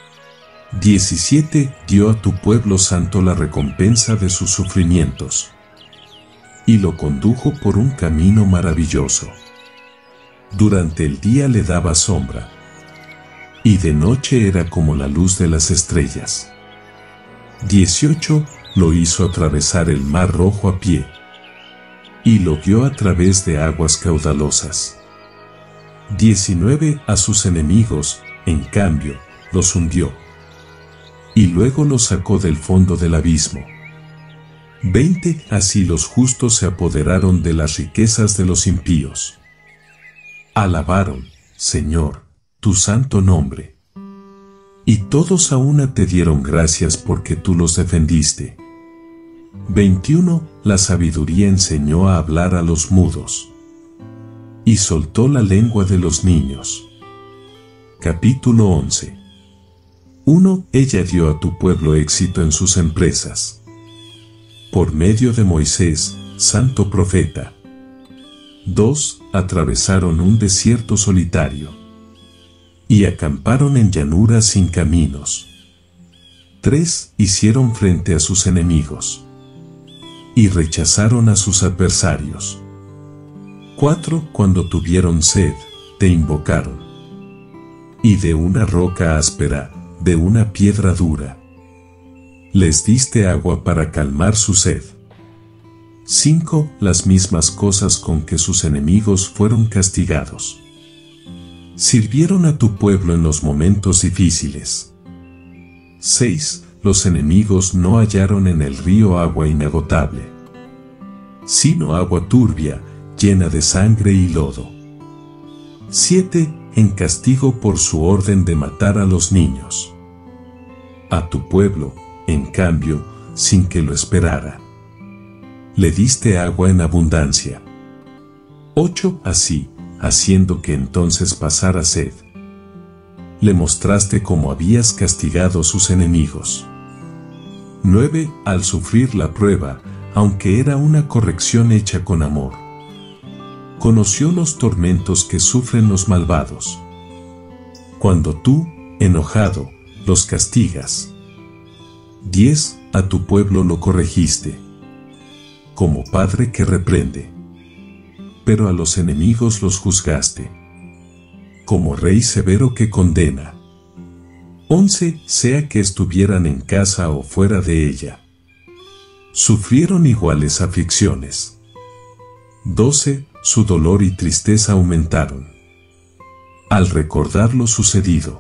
diecisiete. Dio a tu pueblo santo la recompensa de sus sufrimientos y lo condujo por un camino maravilloso. Durante el día le daba sombra y de noche era como la luz de las estrellas. dieciocho. Lo hizo atravesar el mar rojo a pie y lo guió a través de aguas caudalosas. diecinueve. A sus enemigos, en cambio, los hundió y luego los sacó del fondo del abismo. veinte. Así los justos se apoderaron de las riquezas de los impíos. Alabaron, Señor, tu santo nombre. Y todos a una te dieron gracias porque tú los defendiste. veintiuno. La sabiduría enseñó a hablar a los mudos y soltó la lengua de los niños. Capítulo once. uno. Ella dio a tu pueblo éxito en sus empresas, por medio de Moisés, santo profeta. dos. Atravesaron un desierto solitario y acamparon en llanuras sin caminos. tres Hicieron frente a sus enemigos y rechazaron a sus adversarios. cuatro Cuando tuvieron sed, te invocaron, y de una roca áspera, de una piedra dura, les diste agua para calmar su sed. cinco Las mismas cosas con que sus enemigos fueron castigados. Sirvieron a tu pueblo en los momentos difíciles. seis Los enemigos no hallaron en el río agua inagotable, sino agua turbia, llena de sangre y lodo. siete En castigo por su orden de matar a los niños. A tu pueblo, en cambio, sin que lo esperara, le diste agua en abundancia. ocho Así, haciendo que entonces pasara sed, le mostraste cómo habías castigado sus enemigos. nueve Al sufrir la prueba, aunque era una corrección hecha con amor, conoció los tormentos que sufren los malvados. Cuando tú, enojado, los castigas. diez A tu pueblo lo corregiste, como padre que reprende. Pero a los enemigos los juzgaste, como rey severo que condena. once Sea que estuvieran en casa o fuera de ella, sufrieron iguales aflicciones. doce Su dolor y tristeza aumentaron al recordar lo sucedido.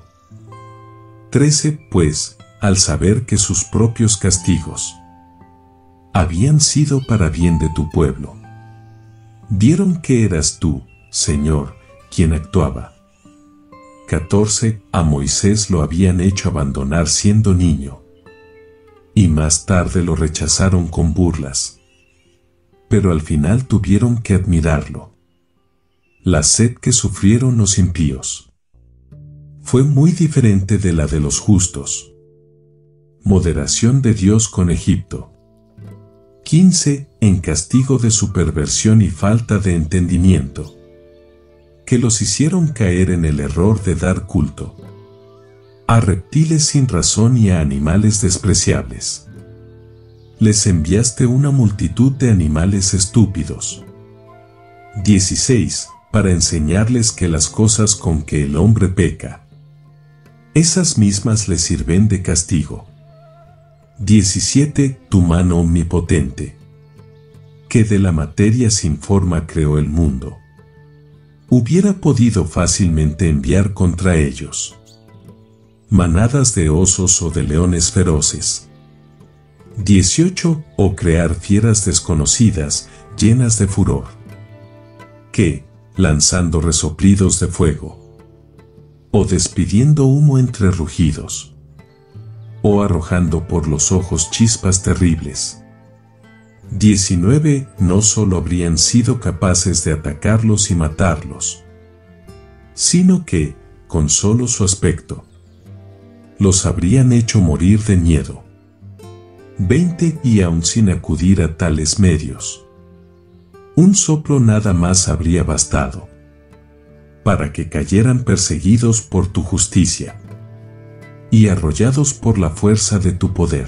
trece Pues, al saber que sus propios castigos habían sido para bien de tu pueblo, vieron que eras tú, Señor, quien actuaba. catorce A Moisés lo habían hecho abandonar siendo niño, y más tarde lo rechazaron con burlas, pero al final tuvieron que admirarlo. La sed que sufrieron los impíos fue muy diferente de la de los justos. Moderación de Dios con Egipto. quince En castigo de su perversión y falta de entendimiento, que los hicieron caer en el error de dar culto a reptiles sin razón y a animales despreciables. Les enviaste una multitud de animales estúpidos. dieciséis Para enseñarles que las cosas con que el hombre peca, esas mismas le sirven de castigo. diecisiete Tu mano omnipotente, que de la materia sin forma creó el mundo, hubiera podido fácilmente enviar contra ellos manadas de osos o de leones feroces. dieciocho O crear fieras desconocidas, llenas de furor, que, lanzando resoplidos de fuego, o despidiendo humo entre rugidos, o arrojando por los ojos chispas terribles. diecinueve No solo habrían sido capaces de atacarlos y matarlos, sino que, con solo su aspecto, los habrían hecho morir de miedo. veinte Y aun sin acudir a tales medios, un soplo nada más habría bastado para que cayeran perseguidos por tu justicia y arrollados por la fuerza de tu poder.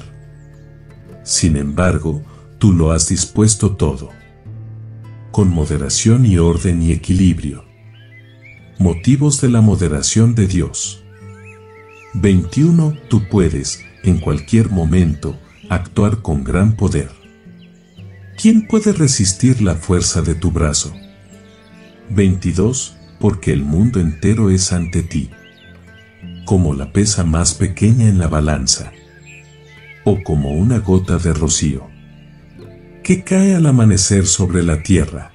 Sin embargo, tú lo has dispuesto todo, con moderación y orden y equilibrio. Motivos de la moderación de Dios. veintiuno Tú puedes, en cualquier momento, actuar con gran poder. ¿Quién puede resistir la fuerza de tu brazo? veintidós Porque el mundo entero es ante ti, como la pesa más pequeña en la balanza, o como una gota de rocío que cae al amanecer sobre la tierra.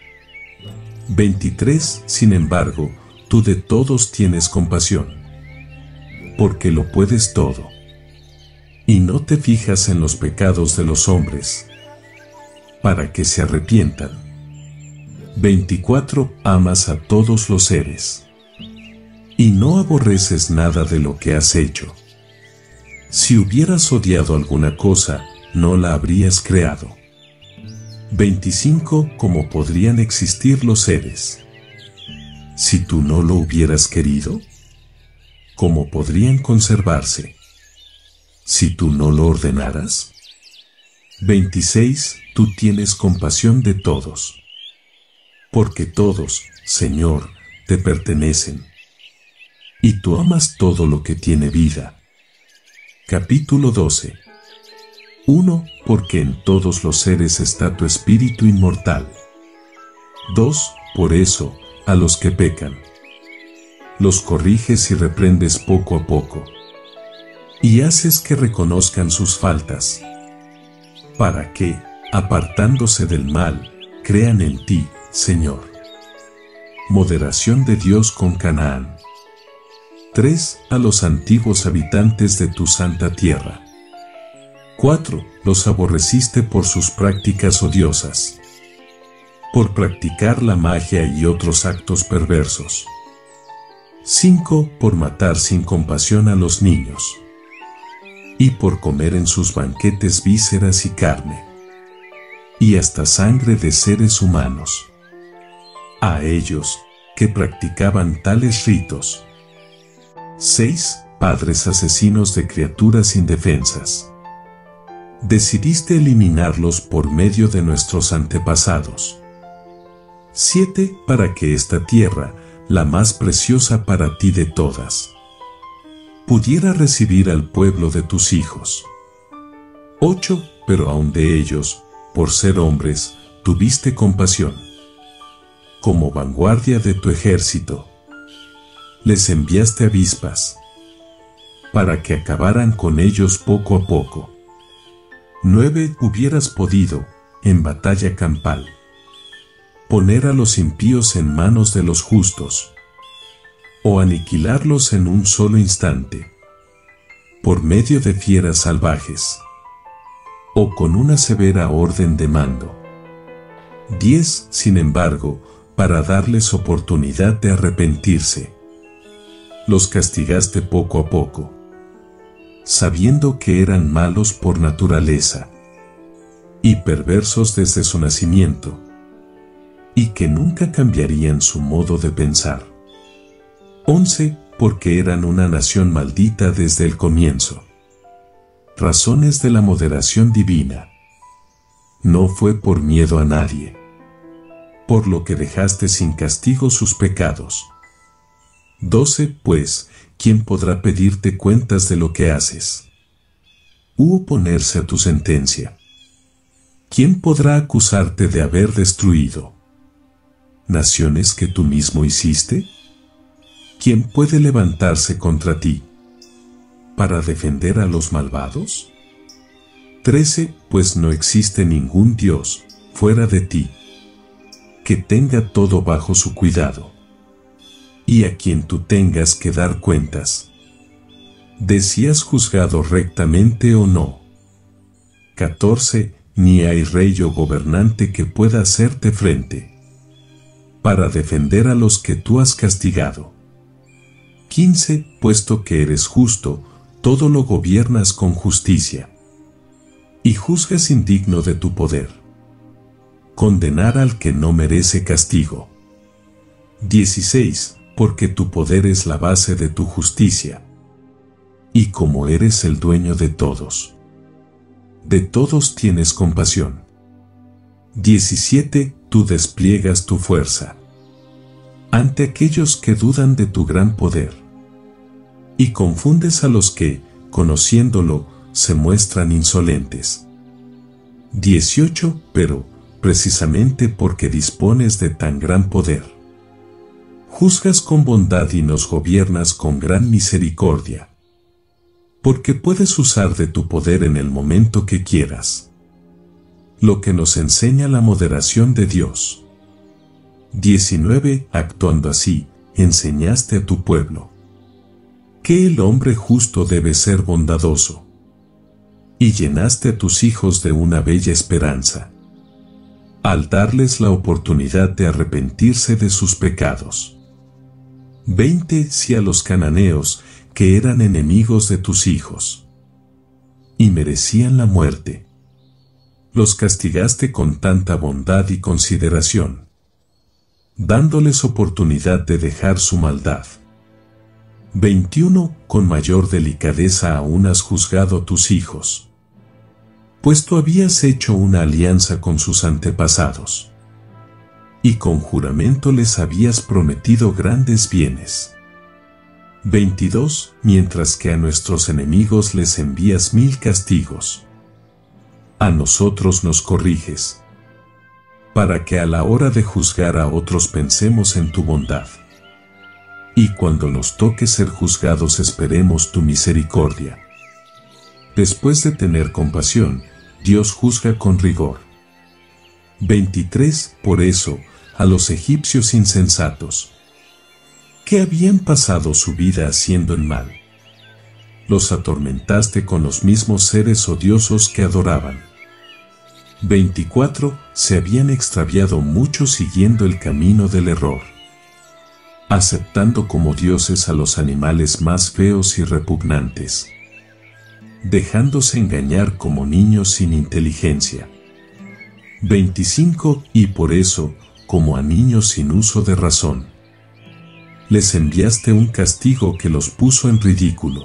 veintitrés Sin embargo, tú de todos tienes compasión, porque lo puedes todo, y no te fijas en los pecados de los hombres, para que se arrepientan. veinticuatro Amas a todos los seres, y no aborreces nada de lo que has hecho. Si hubieras odiado alguna cosa, no la habrías creado. veinticinco ¿Cómo podrían existir los seres si tú no lo hubieras querido? ¿Cómo podrían conservarse si tú no lo ordenaras? veintiséis. Tú tienes compasión de todos. Porque todos, Señor, te pertenecen. Y tú amas todo lo que tiene vida. Capítulo doce. uno. Porque en todos los seres está tu espíritu inmortal. dos. Por eso, a los que pecan, los corriges y reprendes poco a poco, y haces que reconozcan sus faltas, para que, apartándose del mal, crean en ti, Señor. Moderación de Dios con Canaán. tres. A los antiguos habitantes de tu santa tierra. cuatro. Los aborreciste por sus prácticas odiosas, por practicar la magia y otros actos perversos. cinco. Por matar sin compasión a los niños, y por comer en sus banquetes vísceras y carne, y hasta sangre de seres humanos. A ellos, que practicaban tales ritos. seis. Padres asesinos de criaturas indefensas. Decidiste eliminarlos por medio de nuestros antepasados. siete. Para que esta tierra, la más preciosa para ti de todas, pudiera recibir al pueblo de tus hijos. ocho. Pero aun de ellos, por ser hombres, tuviste compasión. Como vanguardia de tu ejército, les enviaste avispas, para que acabaran con ellos poco a poco. nueve. Hubieras podido, en batalla campal, poner a los impíos en manos de los justos, o aniquilarlos en un solo instante, por medio de fieras salvajes, o con una severa orden de mando. diez. Sin embargo, para darles oportunidad de arrepentirse, los castigaste poco a poco, sabiendo que eran malos por naturaleza, y perversos desde su nacimiento, y que nunca cambiarían su modo de pensar. once. Porque eran una nación maldita desde el comienzo. Razones de la moderación divina. No fue por miedo a nadie, por lo que dejaste sin castigo sus pecados. doce. Pues, ¿quién podrá pedirte cuentas de lo que haces? U oponerse a tu sentencia. ¿Quién podrá acusarte de haber destruido naciones que tú mismo hiciste? ¿Quién puede levantarse contra ti para defender a los malvados? trece. Pues no existe ningún Dios fuera de ti que tenga todo bajo su cuidado, y a quien tú tengas que dar cuentas de si has juzgado rectamente o no. catorce. Ni hay rey o gobernante que pueda hacerte frente para defender a los que tú has castigado. quince. Puesto que eres justo, todo lo gobiernas con justicia, y juzgas indigno de tu poder condenar al que no merece castigo. dieciséis. Porque tu poder es la base de tu justicia, y como eres el dueño de todos, de todos tienes compasión. diecisiete. Tú despliegas tu fuerza ante aquellos que dudan de tu gran poder, y confundes a los que, conociéndolo, se muestran insolentes. dieciocho. Pero, precisamente porque dispones de tan gran poder, juzgas con bondad y nos gobiernas con gran misericordia, porque puedes usar de tu poder en el momento que quieras, lo que nos enseña la moderación de Dios. diecinueve. Actuando así, enseñaste a tu pueblo que el hombre justo debe ser bondadoso, y llenaste a tus hijos de una bella esperanza, al darles la oportunidad de arrepentirse de sus pecados. veinte. Si a los cananeos, que eran enemigos de tus hijos, y merecían la muerte, los castigaste con tanta bondad y consideración, dándoles oportunidad de dejar su maldad, veintiuno. Con mayor delicadeza aún has juzgado tus hijos, pues tú habías hecho una alianza con sus antepasados, y con juramento les habías prometido grandes bienes. veintidós. Mientras que a nuestros enemigos les envías mil castigos, a nosotros nos corriges, para que a la hora de juzgar a otros pensemos en tu bondad. Y cuando nos toque ser juzgados esperemos tu misericordia. Después de tener compasión, Dios juzga con rigor. veintitrés. Por eso, a los egipcios insensatos, que habían pasado su vida haciendo el mal, los atormentaste con los mismos seres odiosos que adoraban. veinticuatro. Se habían extraviado mucho siguiendo el camino del error, aceptando como dioses a los animales más feos y repugnantes, dejándose engañar como niños sin inteligencia. veinticinco. Y por eso, como a niños sin uso de razón, les enviaste un castigo que los puso en ridículo.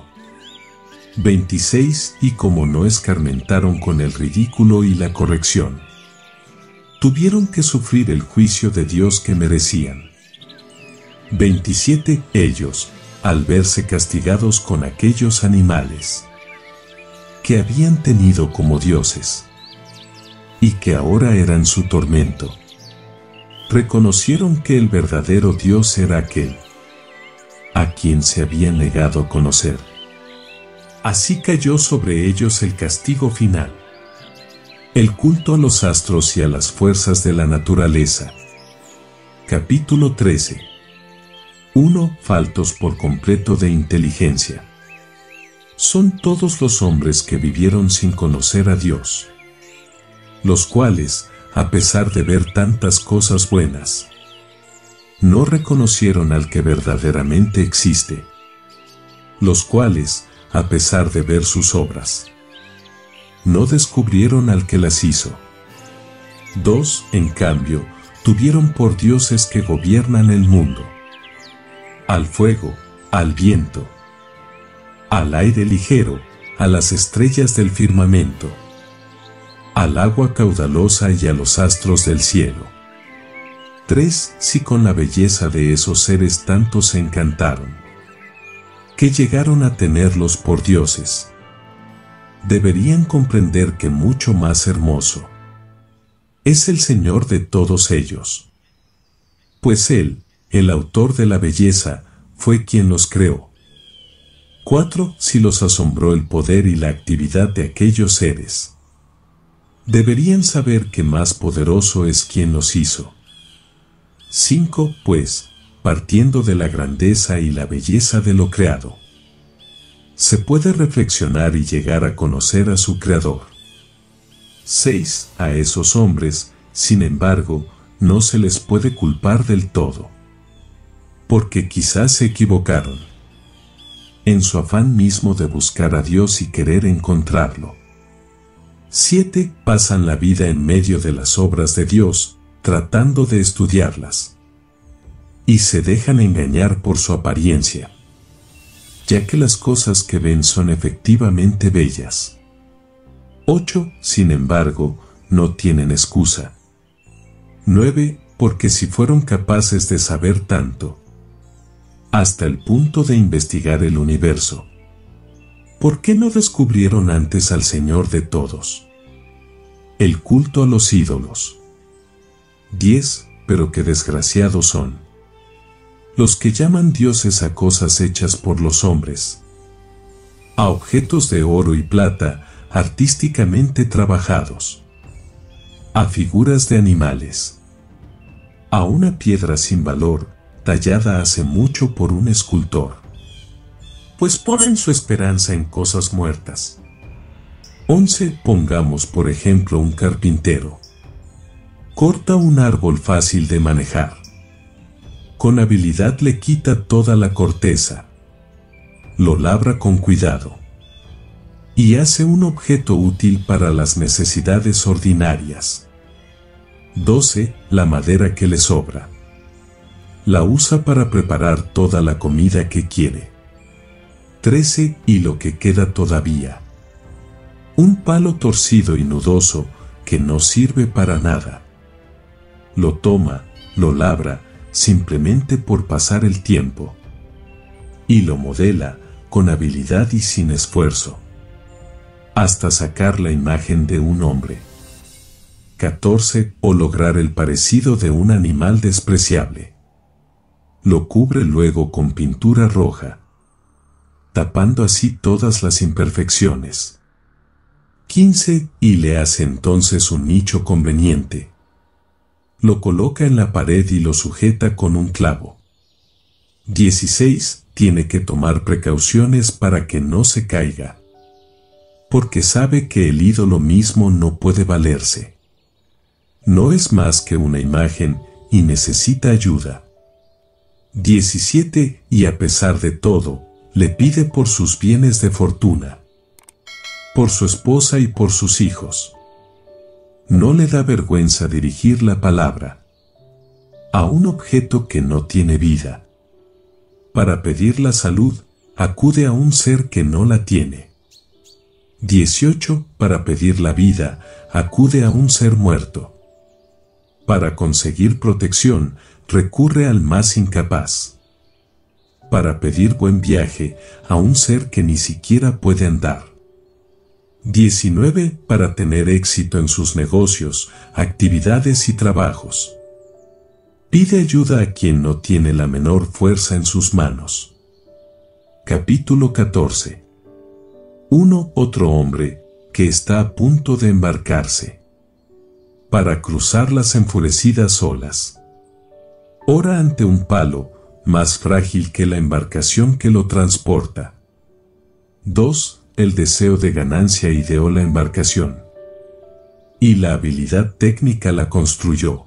veintiséis. Y como no escarmentaron con el ridículo y la corrección, tuvieron que sufrir el juicio de Dios que merecían. veintisiete. Ellos, al verse castigados con aquellos animales que habían tenido como dioses, y que ahora eran su tormento, reconocieron que el verdadero Dios era aquel a quien se habían negado a conocer. Así cayó sobre ellos el castigo final, el culto a los astros y a las fuerzas de la naturaleza. Capítulo trece. uno. Faltos por completo de inteligencia. Son todos los hombres que vivieron sin conocer a Dios, los cuales, a pesar de ver tantas cosas buenas, no reconocieron al que verdaderamente existe, los cuales, a pesar de ver sus obras, no descubrieron al que las hizo. dos. En cambio, tuvieron por dioses que gobiernan el mundo, al fuego, al viento, al aire ligero, a las estrellas del firmamento, al agua caudalosa y a los astros del cielo. tres. Si con la belleza de esos seres tanto se encantaron, que llegaron a tenerlos por dioses, deberían comprender que mucho más hermoso es el Señor de todos ellos, pues Él, el autor de la belleza, fue quien los creó. cuatro. Si los asombró el poder y la actividad de aquellos seres, deberían saber que más poderoso es quien los hizo. cinco. Pues, partiendo de la grandeza y la belleza de lo creado, se puede reflexionar y llegar a conocer a su Creador. seis. A esos hombres, sin embargo, no se les puede culpar del todo, porque quizás se equivocaron en su afán mismo de buscar a Dios y querer encontrarlo. siete. Pasan la vida en medio de las obras de Dios, tratando de estudiarlas, y se dejan engañar por su apariencia, ya que las cosas que ven son efectivamente bellas. ocho. Sin embargo, no tienen excusa. nueve. Porque si fueron capaces de saber tanto, hasta el punto de investigar el universo, ¿por qué no descubrieron antes al Señor de todos? El culto a los ídolos. diez. Pero qué desgraciados son los que llaman dioses a cosas hechas por los hombres, a objetos de oro y plata artísticamente trabajados, a figuras de animales, a una piedra sin valor tallada hace mucho por un escultor, pues ponen su esperanza en cosas muertas. once. Pongamos por ejemplo un carpintero. Corta un árbol fácil de manejar. Con habilidad le quita toda la corteza. Lo labra con cuidado. Y hace un objeto útil para las necesidades ordinarias. doce. La madera que le sobra la usa para preparar toda la comida que quiere. trece. Y lo que queda todavía. Un palo torcido y nudoso que no sirve para nada. Lo toma, lo labra, simplemente por pasar el tiempo. Y lo modela, con habilidad y sin esfuerzo, hasta sacar la imagen de un hombre. catorce. O lograr el parecido de un animal despreciable. Lo cubre luego con pintura roja, tapando así todas las imperfecciones. quince. Y le hace entonces un nicho conveniente. Lo coloca en la pared y lo sujeta con un clavo. dieciséis. Tiene que tomar precauciones para que no se caiga, porque sabe que el ídolo mismo no puede valerse. No es más que una imagen y necesita ayuda. diecisiete. Y a pesar de todo, le pide por sus bienes de fortuna, por su esposa y por sus hijos. No le da vergüenza dirigir la palabra a un objeto que no tiene vida. Para pedir la salud, acude a un ser que no la tiene. dieciocho. Para pedir la vida, acude a un ser muerto. Para conseguir protección, recurre al más incapaz. Para pedir buen viaje, a un ser que ni siquiera puede andar. diecinueve. Para tener éxito en sus negocios, actividades y trabajos, pide ayuda a quien no tiene la menor fuerza en sus manos. Capítulo catorce. uno. Otro hombre, que está a punto de embarcarse para cruzar las enfurecidas olas. Ora ante un palo, más frágil que la embarcación que lo transporta. dos. El deseo de ganancia ideó la embarcación, y la habilidad técnica la construyó.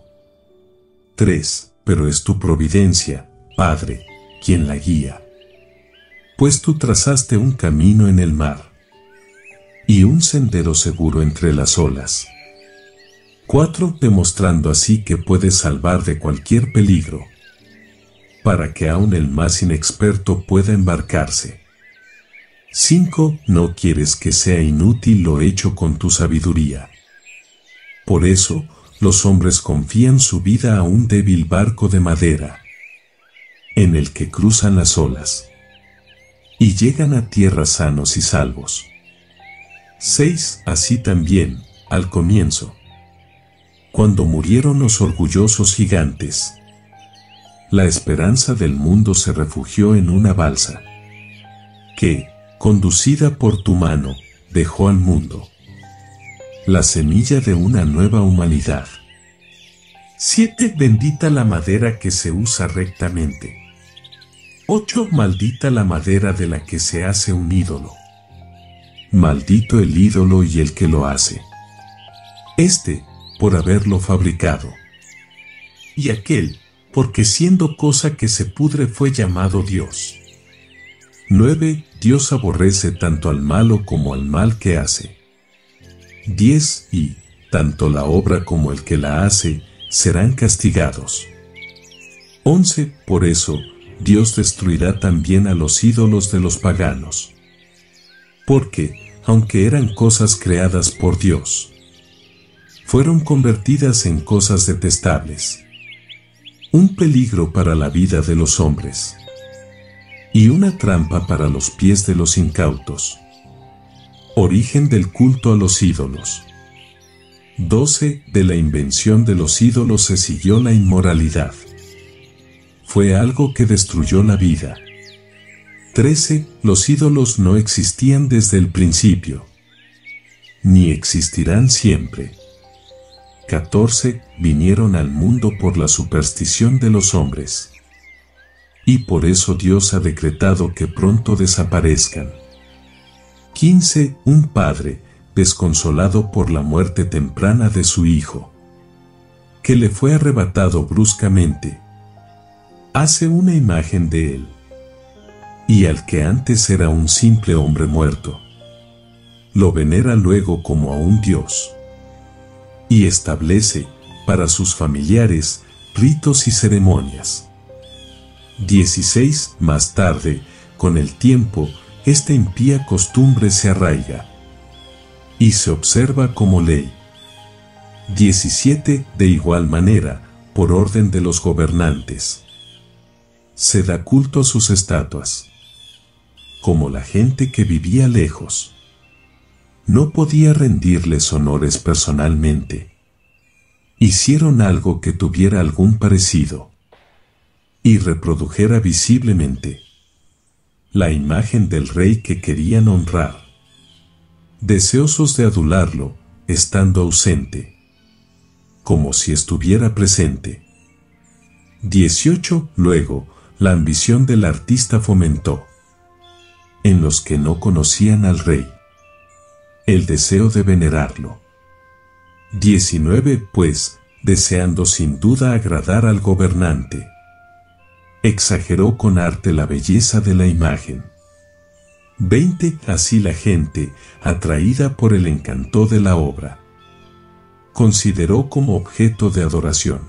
tres. Pero es tu providencia, Padre, quien la guía. Pues tú trazaste un camino en el mar y un sendero seguro entre las olas. cuatro. Demostrando así que puedes salvar de cualquier peligro, para que aun el más inexperto pueda embarcarse. cinco. No quieres que sea inútil lo hecho con tu sabiduría. Por eso, los hombres confían su vida a un débil barco de madera, en el que cruzan las olas, y llegan a tierra sanos y salvos. seis. Así también, al comienzo, cuando murieron los orgullosos gigantes, la esperanza del mundo se refugió en una balsa, que, conducida por tu mano, dejó al mundo la semilla de una nueva humanidad. siete. Bendita la madera que se usa rectamente. ocho. Maldita la madera de la que se hace un ídolo. Maldito el ídolo y el que lo hace, este, por haberlo fabricado, y aquel, porque siendo cosa que se pudre fue llamado Dios. nueve. Dios aborrece tanto al malo como al mal que hace. diez. Y, tanto la obra como el que la hace, serán castigados. once. Por eso, Dios destruirá también a los ídolos de los paganos. Porque, aunque eran cosas creadas por Dios, fueron convertidas en cosas detestables, un peligro para la vida de los hombres, y una trampa para los pies de los incautos. Origen del culto a los ídolos. doce. De la invención de los ídolos se siguió la inmoralidad. Fue algo que destruyó la vida. trece. Los ídolos no existían desde el principio, ni existirán siempre. catorce. Vinieron al mundo por la superstición de los hombres, y por eso Dios ha decretado que pronto desaparezcan. quince. Un padre, desconsolado por la muerte temprana de su hijo, que le fue arrebatado bruscamente, hace una imagen de él, y al que antes era un simple hombre muerto, lo venera luego como a un dios, y establece, para sus familiares, ritos y ceremonias. dieciséis. Más tarde, con el tiempo, esta impía costumbre se arraiga y se observa como ley. diecisiete. De igual manera, por orden de los gobernantes, se da culto a sus estatuas. Como la gente que vivía lejos no podía rendirles honores personalmente, hicieron algo que tuviera algún parecido y reprodujera visiblemente la imagen del rey que querían honrar, deseosos de adularlo, estando ausente, como si estuviera presente. dieciocho. Luego, la ambición del artista fomentó en los que no conocían al rey el deseo de venerarlo. diecinueve. Pues, deseando sin duda agradar al gobernante, exageró con arte la belleza de la imagen. veinte. Así la gente, atraída por el encanto de la obra, consideró como objeto de adoración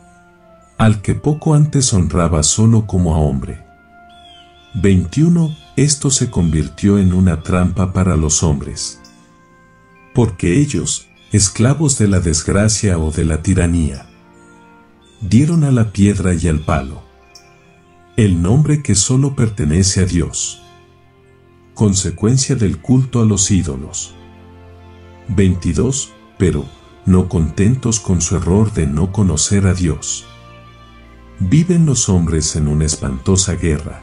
al que poco antes honraba solo como a hombre. veintiuno. Esto se convirtió en una trampa para los hombres, porque ellos, esclavos de la desgracia o de la tiranía, dieron a la piedra y al palo el nombre que solo pertenece a Dios, consecuencia del culto a los ídolos. veintidós. Pero, no contentos con su error de no conocer a Dios, viven los hombres en una espantosa guerra,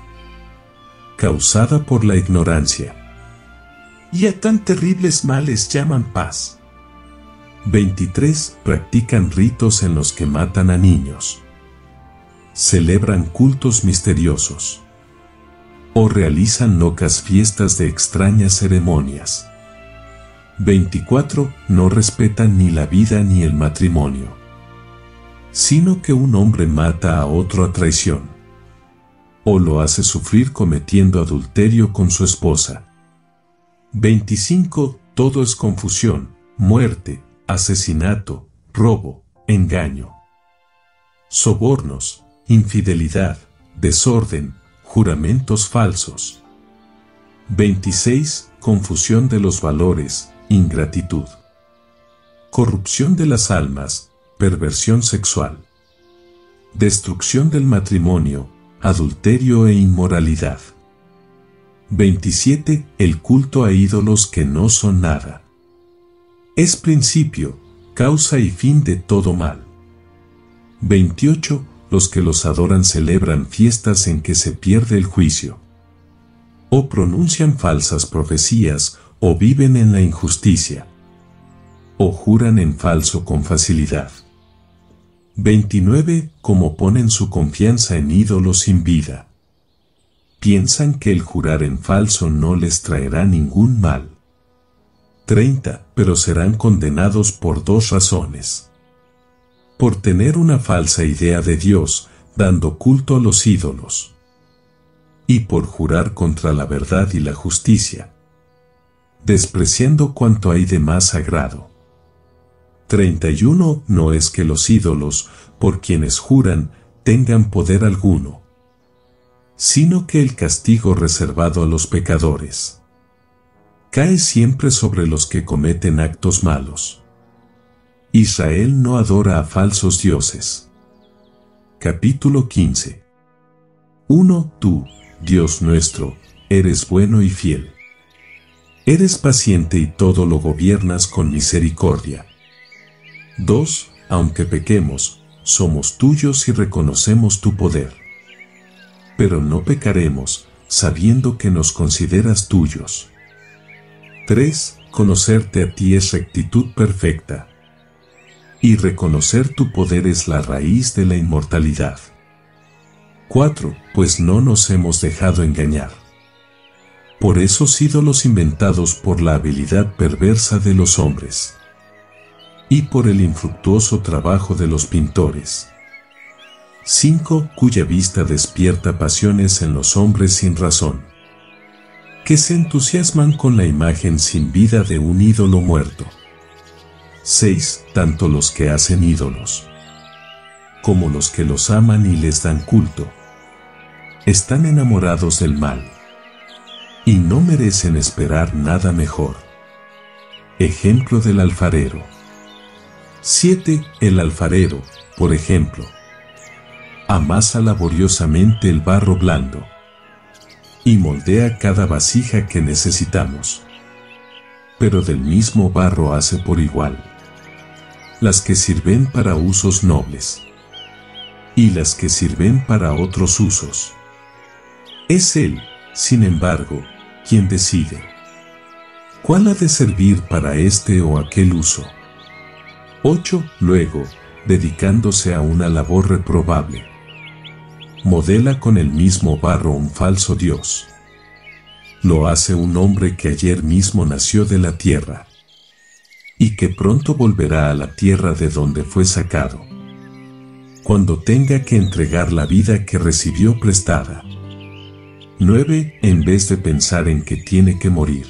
causada por la ignorancia, y a tan terribles males llaman paz. veintitrés. Practican ritos en los que matan a niños, celebran cultos misteriosos, o realizan locas fiestas de extrañas ceremonias. veinticuatro. No respetan ni la vida ni el matrimonio, sino que un hombre mata a otro a traición, o lo hace sufrir cometiendo adulterio con su esposa. veinticinco. Todo es confusión, muerte, asesinato, robo, engaño, sobornos, infidelidad, desorden, juramentos falsos. veintiséis. Confusión de los valores, ingratitud, corrupción de las almas, perversión sexual, destrucción del matrimonio, adulterio e inmoralidad. veintisiete. El culto a ídolos que no son nada es principio, causa y fin de todo mal. veintiocho. Los que los adoran celebran fiestas en que se pierde el juicio, o pronuncian falsas profecías, o viven en la injusticia, o juran en falso con facilidad. veintinueve. Como ponen su confianza en ídolos sin vida, piensan que el jurar en falso no les traerá ningún mal. treinta. Pero serán condenados por dos razones: por tener una falsa idea de Dios, dando culto a los ídolos, y por jurar contra la verdad y la justicia, despreciando cuanto hay de más sagrado. treinta y uno. No es que los ídolos, por quienes juran, tengan poder alguno, sino que el castigo reservado a los pecadores cae siempre sobre los que cometen actos malos. Israel no adora a falsos dioses. Capítulo quince. uno. Tú, Dios nuestro, eres bueno y fiel. Eres paciente y todo lo gobiernas con misericordia. dos. Aunque pequemos, somos tuyos y reconocemos tu poder. Pero no pecaremos, sabiendo que nos consideras tuyos. tres. Conocerte a ti es rectitud perfecta, y reconocer tu poder es la raíz de la inmortalidad. cuatro. Pues no nos hemos dejado engañar por esos ídolos inventados por la habilidad perversa de los hombres, y por el infructuoso trabajo de los pintores. cinco. Cuya vista despierta pasiones en los hombres sin razón, que se entusiasman con la imagen sin vida de un ídolo muerto. seis. Tanto los que hacen ídolos, como los que los aman y les dan culto, están enamorados del mal. y no merecen esperar nada mejor. Ejemplo del alfarero. siete. El alfarero, por ejemplo, amasa laboriosamente el barro blando y moldea cada vasija que necesitamos. Pero del mismo barro hace por igual las que sirven para usos nobles y las que sirven para otros usos. Es él, sin embargo, quien decide cuál ha de servir para este o aquel uso. ocho. Luego, dedicándose a una labor reprobable, modela con el mismo barro un falso Dios. Lo hace un hombre que ayer mismo nació de la tierra y que pronto volverá a la tierra de donde fue sacado, cuando tenga que entregar la vida que recibió prestada. nueve. En vez de pensar en que tiene que morir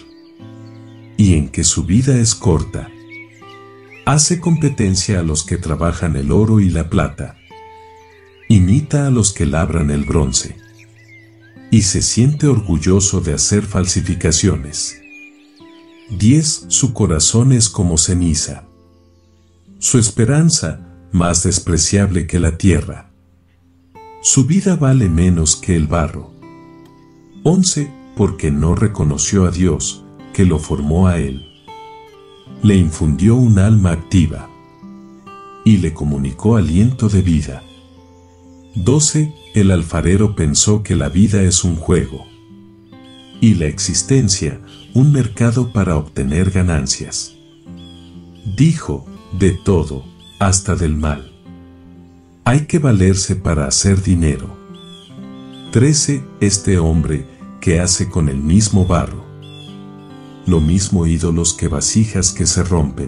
y en que su vida es corta, hace competencia a los que trabajan el oro y la plata, imita a los que labran el bronce y se siente orgulloso de hacer falsificaciones. diez. Su corazón es como ceniza, su esperanza más despreciable que la tierra. Su vida vale menos que el barro. once. Porque no reconoció a Dios, que lo formó a él. Le infundió un alma activa y le comunicó aliento de vida. doce. El alfarero pensó que la vida es un juego y la existencia un mercado para obtener ganancias. Dijo, de todo, hasta del mal, hay que valerse para hacer dinero. trece. Este hombre, que hace con el mismo barro lo mismo ídolos que vasijas que se rompen,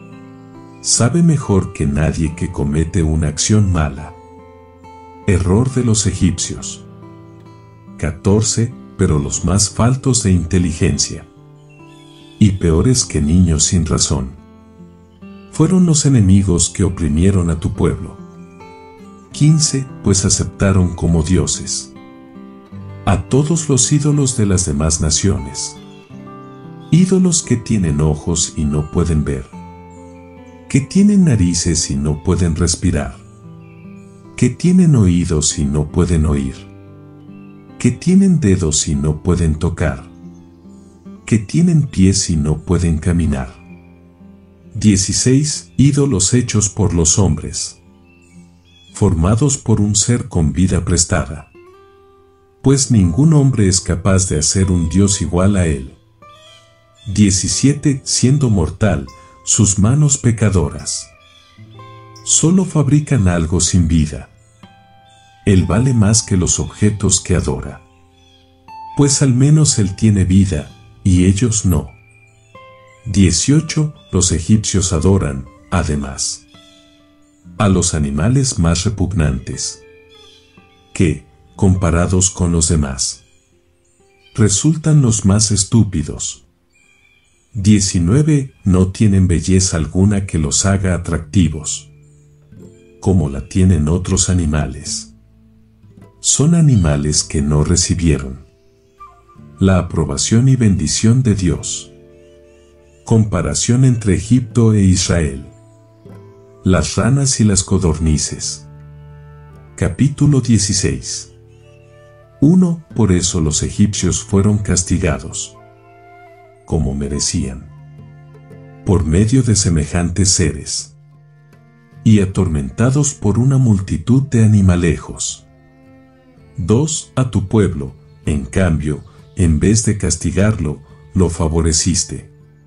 sabe mejor que nadie que comete una acción mala. Error de los egipcios. catorce. Pero los más faltos de inteligencia y peores que niños sin razón fueron los enemigos que oprimieron a tu pueblo. quince. Pues aceptaron como dioses a todos los ídolos de las demás naciones, ídolos que tienen ojos y no pueden ver, que tienen narices y no pueden respirar, que tienen oídos y no pueden oír, que tienen dedos y no pueden tocar, que tienen pies y no pueden caminar. dieciséis. Ídolos hechos por los hombres, formados por un ser con vida prestada, pues ningún hombre es capaz de hacer un Dios igual a él. diecisiete. Siendo mortal, sus manos pecadoras solo fabrican algo sin vida. Él vale más que los objetos que adora, pues al menos él tiene vida, y ellos no. dieciocho. Los egipcios adoran, además, a los animales más repugnantes, que, comparados con los demás, resultan los más estúpidos. diecinueve. No tienen belleza alguna que los haga atractivos, como la tienen otros animales. Son animales que no recibieron la aprobación y bendición de Dios. Comparación entre Egipto e Israel. Las ranas y las codornices. Capítulo dieciséis. uno. Por eso los egipcios fueron castigados, como merecían, por medio de semejantes seres, y atormentados por una multitud de animalejos. dos. A tu pueblo, en cambio, en vez de castigarlo, lo favoreciste.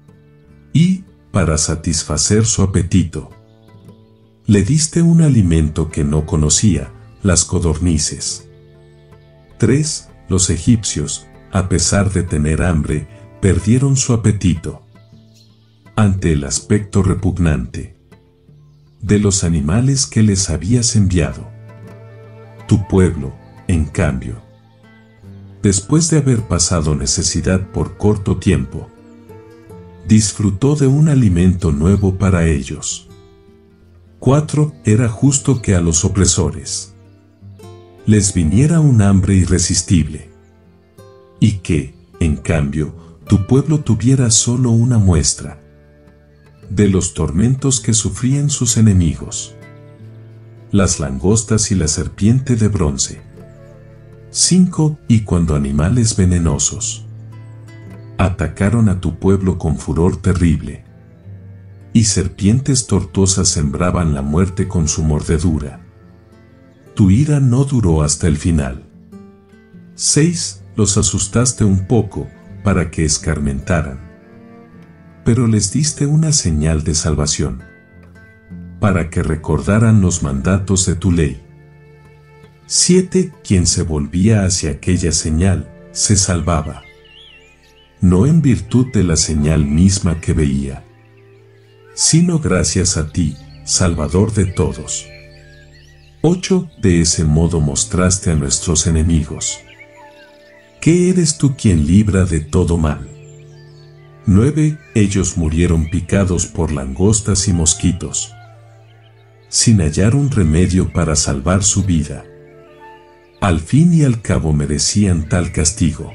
Y, para satisfacer su apetito, le diste un alimento que no conocía, las codornices. tres. Los egipcios, a pesar de tener hambre, perdieron su apetito ante el aspecto repugnante de los animales que les habías enviado. Tu pueblo, en cambio, después de haber pasado necesidad por corto tiempo, disfrutó de un alimento nuevo para ellos. cuatro. Era justo que a los opresores les viniera un hambre irresistible, y que, en cambio, tu pueblo tuviera solo una muestra de los tormentos que sufrían sus enemigos. Las langostas y la serpiente de bronce. cinco. Y cuando animales venenosos atacaron a tu pueblo con furor terrible, y serpientes tortuosas sembraban la muerte con su mordedura, tu ira no duró hasta el final. seis. Los asustaste un poco, para que escarmentaran, pero les diste una señal de salvación, para que recordaran los mandatos de tu ley. siete. Quien se volvía hacia aquella señal, se salvaba, no en virtud de la señal misma que veía, sino gracias a ti, Salvador de todos. ocho. De ese modo mostraste a nuestros enemigos que eres tú quien libra de todo mal. nueve. Ellos murieron picados por langostas y mosquitos, sin hallar un remedio para salvar su vida. Al fin y al cabo merecían tal castigo.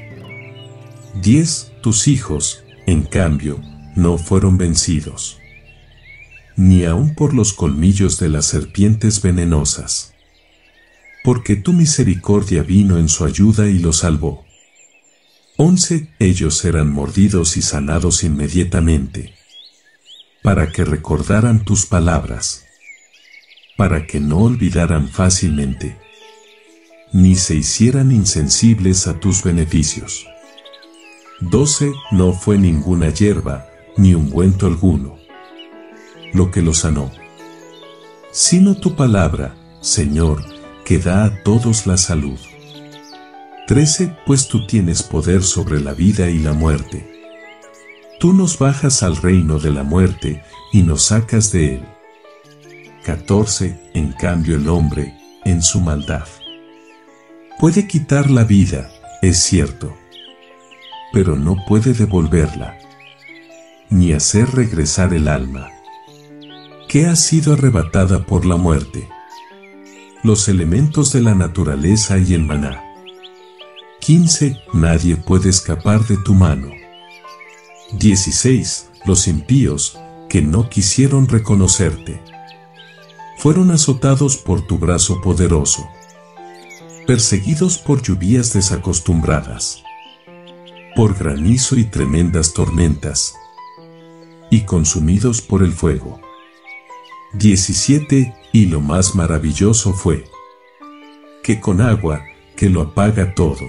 diez. Tus hijos, en cambio, no fueron vencidos, ni aun por los colmillos de las serpientes venenosas, porque tu misericordia vino en su ayuda y los salvó. once. Ellos eran mordidos y sanados inmediatamente, para que recordaran tus palabras, para que no olvidaran fácilmente, ni se hicieran insensibles a tus beneficios. doce. No fue ninguna hierba, ni ungüento alguno, lo que los sanó, sino tu palabra, Señor, que da a todos la salud. trece. Pues tú tienes poder sobre la vida y la muerte. Tú nos bajas al reino de la muerte y nos sacas de él. catorce. En cambio el hombre, en su maldad, puede quitar la vida, es cierto, pero no puede devolverla, ni hacer regresar el alma, que ha sido arrebatada por la muerte. Los elementos de la naturaleza y el maná. quince. Nadie puede escapar de tu mano. dieciséis. Los impíos, que no quisieron reconocerte, fueron azotados por tu brazo poderoso, perseguidos por lluvias desacostumbradas, por granizo y tremendas tormentas, y consumidos por el fuego. diecisiete. Y lo más maravilloso fue que con agua, que lo apaga todo,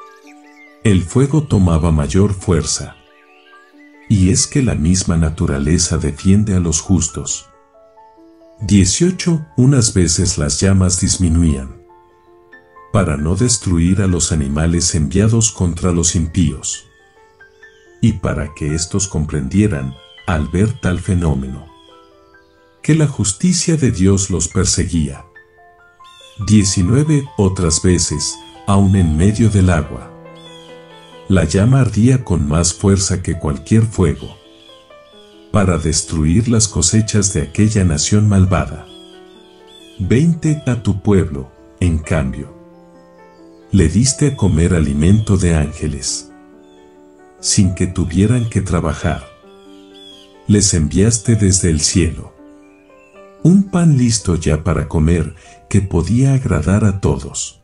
el fuego tomaba mayor fuerza. Y es que la misma naturaleza defiende a los justos. dieciocho. Unas veces las llamas disminuían, para no destruir a los animales enviados contra los impíos, y para que éstos comprendieran, al ver tal fenómeno, que la justicia de Dios los perseguía. diecinueve. Otras veces, aun en medio del agua, la llama ardía con más fuerza que cualquier fuego, para destruir las cosechas de aquella nación malvada. veinte. A tu pueblo, en cambio, le diste a comer alimento de ángeles, sin que tuvieran que trabajar. Les enviaste desde el cielo un pan listo ya para comer, que podía agradar a todos,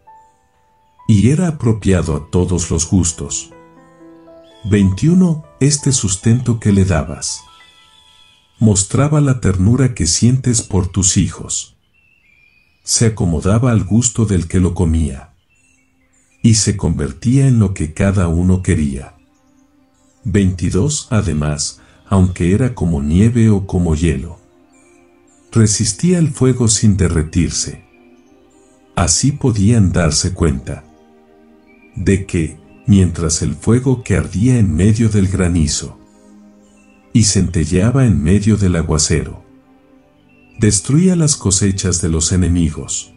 y era apropiado a todos los gustos. veintiuno. Este sustento que le dabas mostraba la ternura que sientes por tus hijos. Se acomodaba al gusto del que lo comía, y se convertía en lo que cada uno quería. veintidós. Además, aunque era como nieve o como hielo, resistía el fuego sin derretirse. Así podían darse cuenta de que, mientras el fuego que ardía en medio del granizo y centelleaba en medio del aguacero, destruía las cosechas de los enemigos.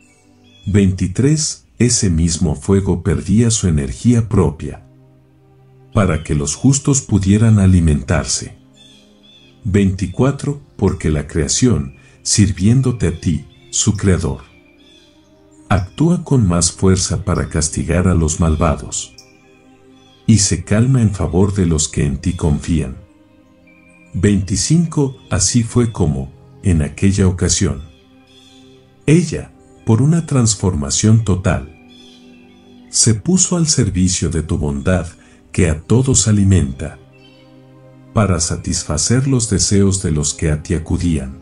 veintitrés. Ese mismo fuego perdía su energía propia, para que los justos pudieran alimentarse. veinticuatro. Porque la creación, sirviéndote a ti, su creador, actúa con más fuerza para castigar a los malvados, y se calma en favor de los que en ti confían. veinticinco. Así fue como, en aquella ocasión, ella, por una transformación total, se puso al servicio de tu bondad que a todos alimenta, para satisfacer los deseos de los que a ti acudían.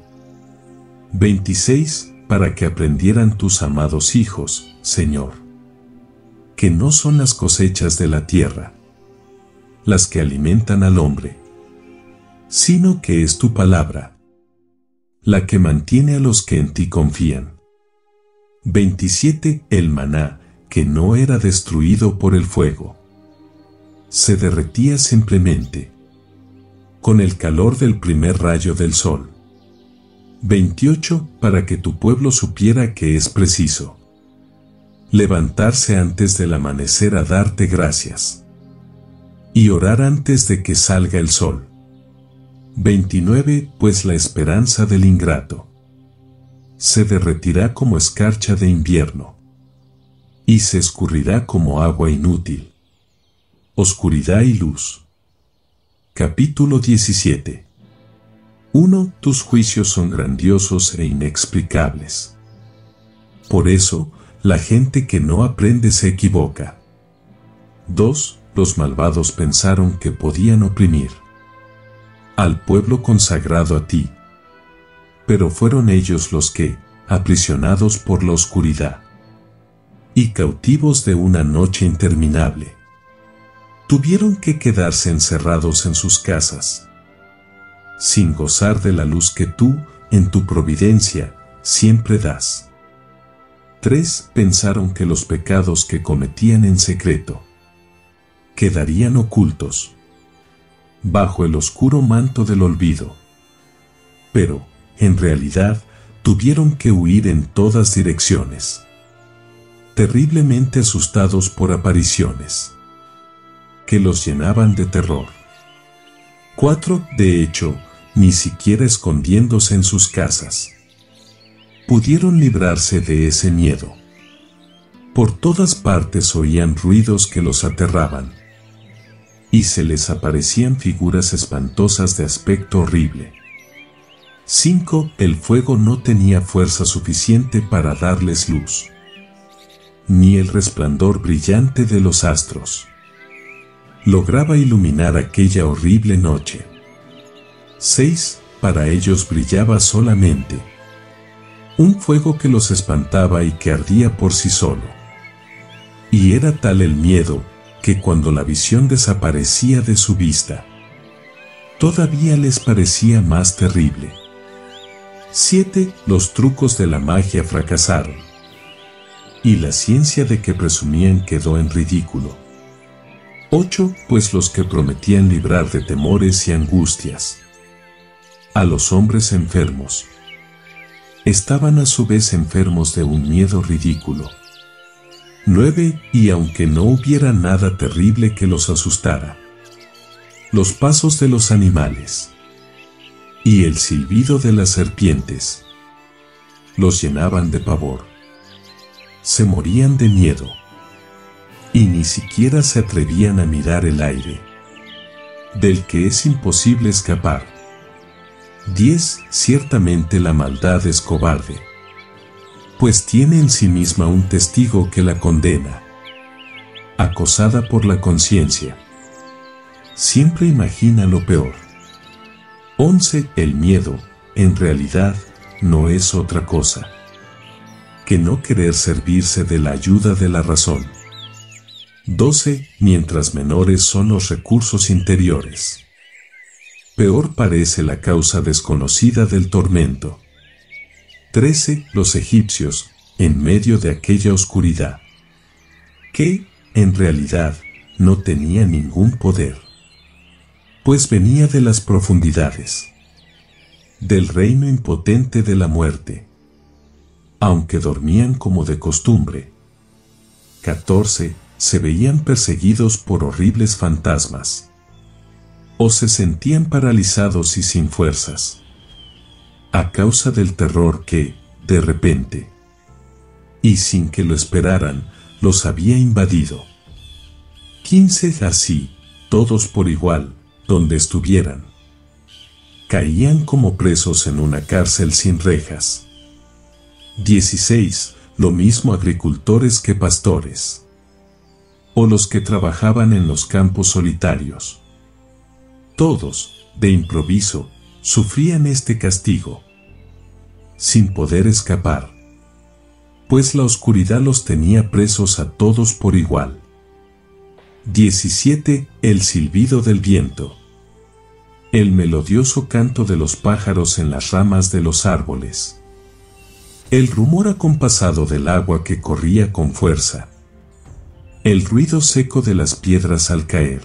veintiséis. Para que aprendieran tus amados hijos, Señor, que no son las cosechas de la tierra las que alimentan al hombre, sino que es tu palabra la que mantiene a los que en ti confían. veintisiete. El maná, que no era destruido por el fuego, se derretía simplemente con el calor del primer rayo del sol. veintiocho. Para que tu pueblo supiera que es preciso levantarse antes del amanecer a darte gracias y orar antes de que salga el sol. veintinueve. Pues la esperanza del ingrato se derretirá como escarcha de invierno y se escurrirá como agua inútil. Oscuridad y luz. Capítulo diecisiete. uno. Tus juicios son grandiosos e inexplicables. Por eso, la gente que no aprende se equivoca. dos. Los malvados pensaron que podían oprimir al pueblo consagrado a ti, pero fueron ellos los que, aprisionados por la oscuridad y cautivos de una noche interminable, tuvieron que quedarse encerrados en sus casas, sin gozar de la luz que tú, en tu providencia, siempre das. tres. Pensaron que los pecados que cometían en secreto quedarían ocultos bajo el oscuro manto del olvido, pero, en realidad, tuvieron que huir en todas direcciones, terriblemente asustados por apariciones que los llenaban de terror. cuatro. De hecho, ni siquiera escondiéndose en sus casas, pudieron librarse de ese miedo. Por todas partes oían ruidos que los aterraban, y se les aparecían figuras espantosas de aspecto horrible. cinco. El fuego no tenía fuerza suficiente para darles luz, ni el resplandor brillante de los astros lograba iluminar aquella horrible noche. seis. Para ellos brillaba solamente un fuego que los espantaba y que ardía por sí solo. Y era tal el miedo que cuando la visión desaparecía de su vista, todavía les parecía más terrible. siete. Los trucos de la magia fracasaron, y la ciencia de que presumían quedó en ridículo. ocho. Pues los que prometían librar de temores y angustias a los hombres enfermos, estaban a su vez enfermos de un miedo ridículo. nueve. Y aunque no hubiera nada terrible que los asustara, los pasos de los animales y el silbido de las serpientes los llenaban de pavor. Se morían de miedo y ni siquiera se atrevían a mirar el aire, del que es imposible escapar. diez. Ciertamente la maldad es cobarde, pues tiene en sí misma un testigo que la condena. Acosada por la conciencia, siempre imagina lo peor. once. El miedo, en realidad, no es otra cosa que no querer servirse de la ayuda de la razón. doce. Mientras menores son los recursos interiores, peor parece la causa desconocida del tormento. trece. Los egipcios, en medio de aquella oscuridad, que, en realidad, no tenía ningún poder, pues venía de las profundidades, del reino impotente de la muerte, aunque dormían como de costumbre. catorce. Se veían perseguidos por horribles fantasmas, o se sentían paralizados y sin fuerzas, a causa del terror que, de repente, y sin que lo esperaran, los había invadido. quince Así, todos por igual, donde estuvieran, caían como presos en una cárcel sin rejas. dieciséis Lo mismo agricultores que pastores, o los que trabajaban en los campos solitarios. Todos, de improviso, sufrían este castigo, sin poder escapar, pues la oscuridad los tenía presos a todos por igual. diecisiete El silbido del viento, el melodioso canto de los pájaros en las ramas de los árboles, el rumor acompasado del agua que corría con fuerza, el ruido seco de las piedras al caer.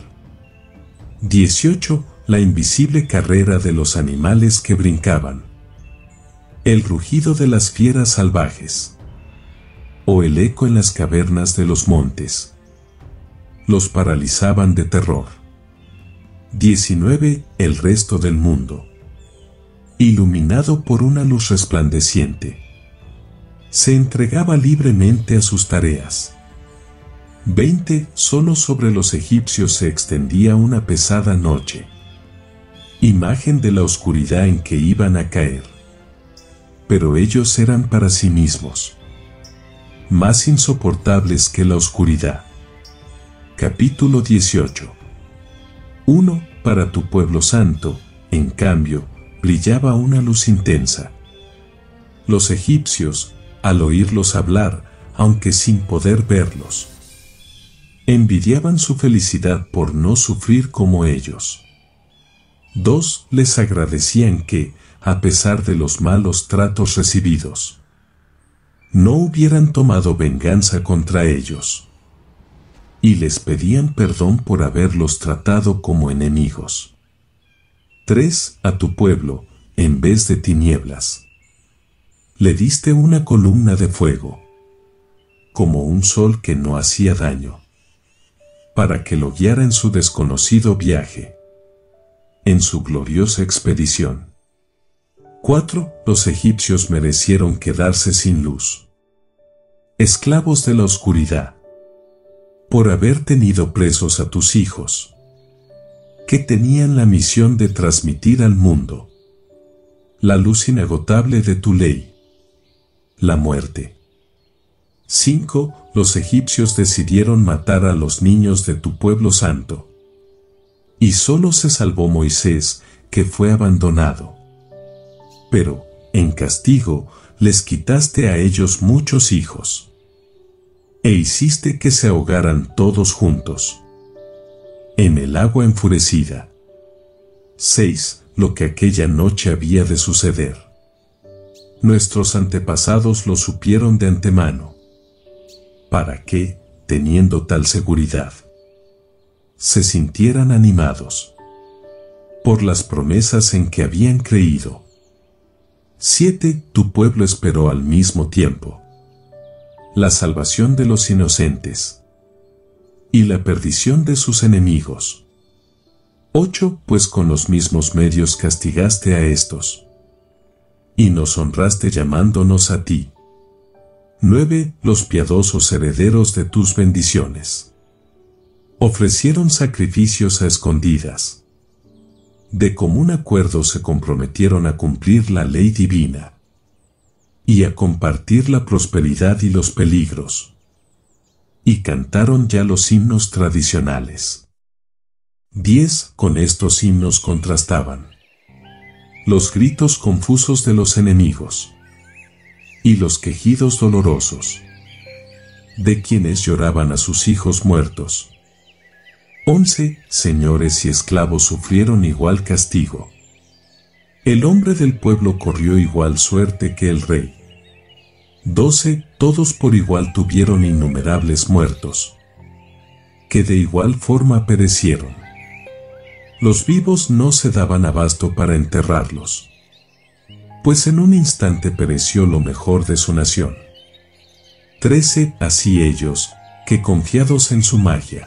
dieciocho La invisible carrera de los animales que brincaban, el rugido de las fieras salvajes, o el eco en las cavernas de los montes, los paralizaban de terror. diecinueve El resto del mundo, iluminado por una luz resplandeciente, se entregaba libremente a sus tareas. veinte Solo sobre los egipcios se extendía una pesada noche, imagen de la oscuridad en que iban a caer. Pero ellos eran para sí mismos más insoportables que la oscuridad. Capítulo dieciocho. uno Para tu pueblo santo, en cambio, brillaba una luz intensa. Los egipcios, al oírlos hablar, aunque sin poder verlos, envidiaban su felicidad por no sufrir como ellos. dos Les agradecían que, a pesar de los malos tratos recibidos, no hubieran tomado venganza contra ellos, y les pedían perdón por haberlos tratado como enemigos. tres A tu pueblo, en vez de tinieblas, le diste una columna de fuego, como un sol que no hacía daño, para que lo guiara en su desconocido viaje, en su gloriosa expedición. cuatro Los egipcios merecieron quedarse sin luz, esclavos de la oscuridad, por haber tenido presos a tus hijos, que tenían la misión de transmitir al mundo la luz inagotable de tu ley, la muerte. cinco Los egipcios decidieron matar a los niños de tu pueblo santo, y solo se salvó Moisés, que fue abandonado. Pero, en castigo, les quitaste a ellos muchos hijos, e hiciste que se ahogaran todos juntos en el agua enfurecida. seis Lo que aquella noche había de suceder, nuestros antepasados lo supieron de antemano, para que, teniendo tal seguridad, se sintieran animados por las promesas en que habían creído. siete Tu pueblo esperó al mismo tiempo la salvación de los inocentes y la perdición de sus enemigos. ocho Pues con los mismos medios castigaste a estos, y nos honraste llamándonos a ti. nueve Los piadosos herederos de tus bendiciones ofrecieron sacrificios a escondidas. De común acuerdo se comprometieron a cumplir la ley divina y a compartir la prosperidad y los peligros. Y cantaron ya los himnos tradicionales. diez Con estos himnos contrastaban los gritos confusos de los enemigos y los quejidos dolorosos de quienes lloraban a sus hijos muertos. once Señores y esclavos sufrieron igual castigo. El hombre del pueblo corrió igual suerte que el rey. doce Todos por igual tuvieron innumerables muertos, que de igual forma perecieron. Los vivos no se daban abasto para enterrarlos, pues en un instante pereció lo mejor de su nación. trece Así ellos, que confiados en su magia,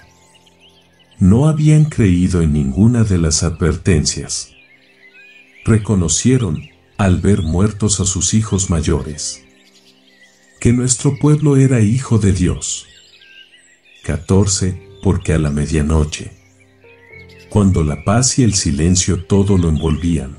no habían creído en ninguna de las advertencias, reconocieron, al ver muertos a sus hijos mayores, que nuestro pueblo era hijo de Dios. catorce porque a la medianoche, cuando la paz y el silencio todo lo envolvían.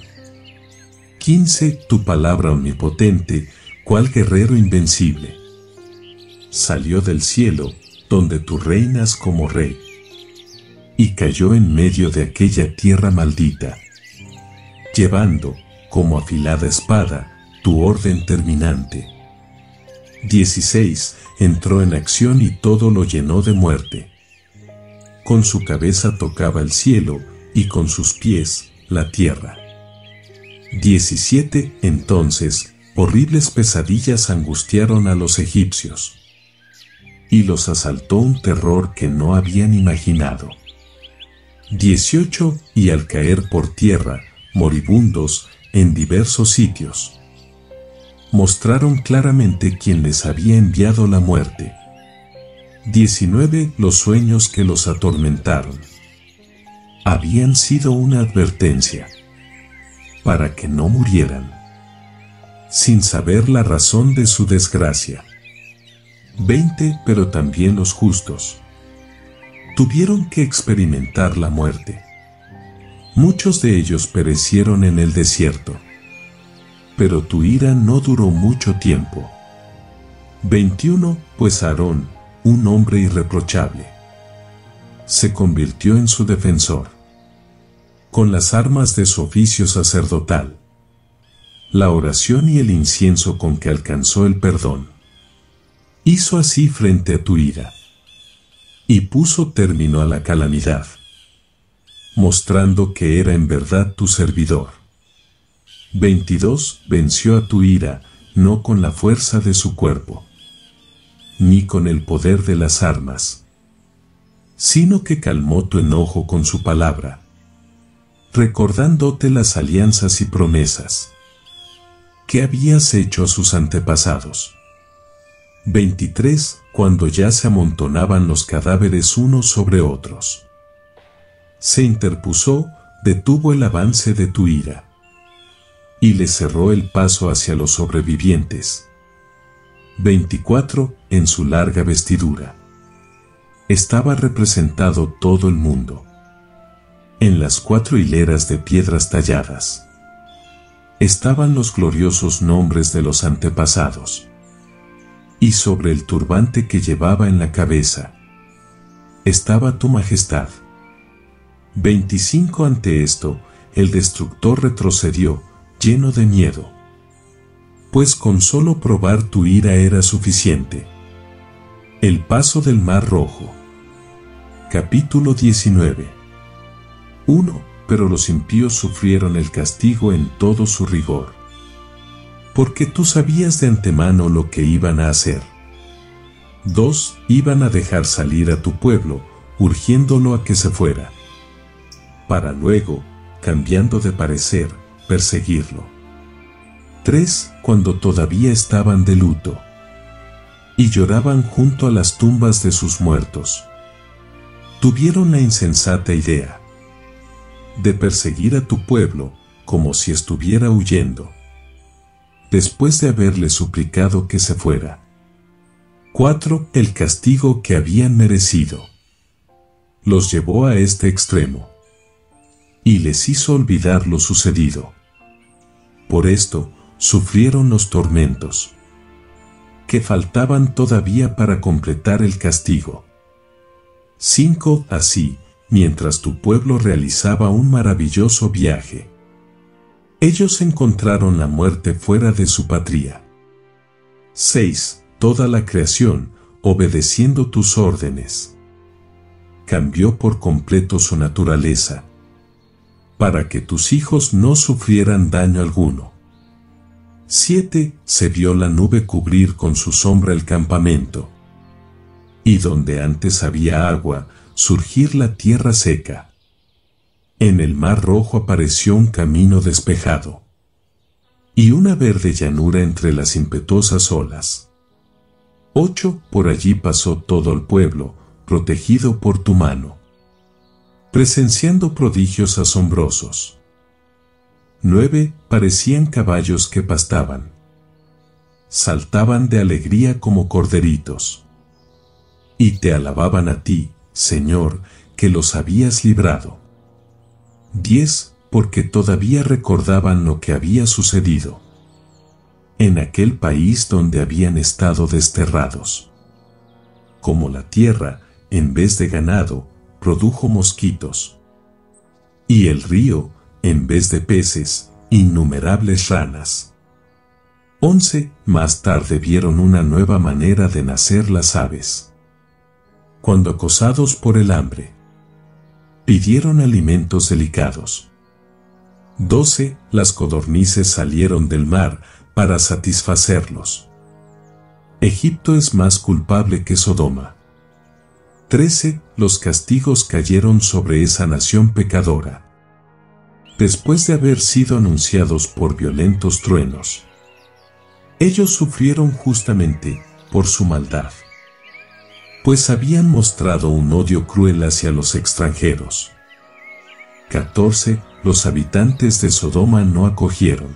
quince Tu palabra omnipotente, cual guerrero invencible, salió del cielo, donde tú reinas como rey, y cayó en medio de aquella tierra maldita, llevando, como afilada espada, tu orden terminante. dieciséis Entró en acción y todo lo llenó de muerte. Con su cabeza tocaba el cielo, y con sus pies, la tierra. diecisiete Entonces, horribles pesadillas angustiaron a los egipcios, y los asaltó un terror que no habían imaginado. dieciocho Y al caer por tierra, moribundos, en diversos sitios, mostraron claramente quién les había enviado la muerte. diecinueve Los sueños que los atormentaron habían sido una advertencia, para que no murieran, sin saber la razón de su desgracia. veinte Pero también los justos tuvieron que experimentar la muerte. Muchos de ellos perecieron en el desierto. Pero tu ira no duró mucho tiempo. veintiuno Pues Aarón, un hombre irreprochable, se convirtió en su defensor, con las armas de su oficio sacerdotal, la oración y el incienso con que alcanzó el perdón. Hizo así frente a tu ira, y puso término a la calamidad, mostrando que era en verdad tu servidor. veintidós Venció a tu ira, no con la fuerza de su cuerpo, ni con el poder de las armas, sino que calmó tu enojo con su palabra, recordándote las alianzas y promesas que habías hecho a sus antepasados. veintitrés Cuando ya se amontonaban los cadáveres unos sobre otros, se interpuso, detuvo el avance de tu ira, y le cerró el paso hacia los sobrevivientes. veinticuatro En su larga vestidura estaba representado todo el mundo, en las cuatro hileras de piedras talladas estaban los gloriosos nombres de los antepasados, y sobre el turbante que llevaba en la cabeza estaba tu majestad. veinticinco Ante esto, el destructor retrocedió, lleno de miedo, pues con solo probar tu ira era suficiente. El paso del Mar Rojo. Capítulo diecinueve. uno Pero los impíos sufrieron el castigo en todo su rigor, porque tú sabías de antemano lo que iban a hacer. dos Iban a dejar salir a tu pueblo, urgiéndolo a que se fuera, para luego, cambiando de parecer, perseguirlo. tres Cuando todavía estaban de luto, y lloraban junto a las tumbas de sus muertos, tuvieron la insensata idea de perseguir a tu pueblo como si estuviera huyendo, después de haberle suplicado que se fuera. cuatro El castigo que habían merecido los llevó a este extremo, y les hizo olvidar lo sucedido. Por esto, sufrieron los tormentos que faltaban todavía para completar el castigo. cinco Así, mientras tu pueblo realizaba un maravilloso viaje, ellos encontraron la muerte fuera de su patria. seis Toda la creación, obedeciendo tus órdenes, cambió por completo su naturaleza, para que tus hijos no sufrieran daño alguno. siete Se vio la nube cubrir con su sombra el campamento, y donde antes había agua, surgir la tierra seca. En el Mar Rojo apareció un camino despejado, y una verde llanura entre las impetuosas olas. ocho Por allí pasó todo el pueblo, protegido por tu mano, presenciando prodigios asombrosos. nueve Parecían caballos que pastaban, saltaban de alegría como corderitos, y te alababan a ti, Señor, que los habías librado. diez. Porque todavía recordaban lo que había sucedido en aquel país donde habían estado desterrados. Como la tierra, en vez de ganado, produjo mosquitos, y el río, en vez de peces, innumerables ranas. once. Más tarde vieron una nueva manera de nacer las aves. Cuando acosados por el hambre, pidieron alimentos delicados. doce. Las codornices salieron del mar para satisfacerlos. Egipto es más culpable que Sodoma. trece. Los castigos cayeron sobre esa nación pecadora, después de haber sido anunciados por violentos truenos. Ellos sufrieron justamente por su maldad, pues habían mostrado un odio cruel hacia los extranjeros. catorce. Los habitantes de Sodoma no acogieron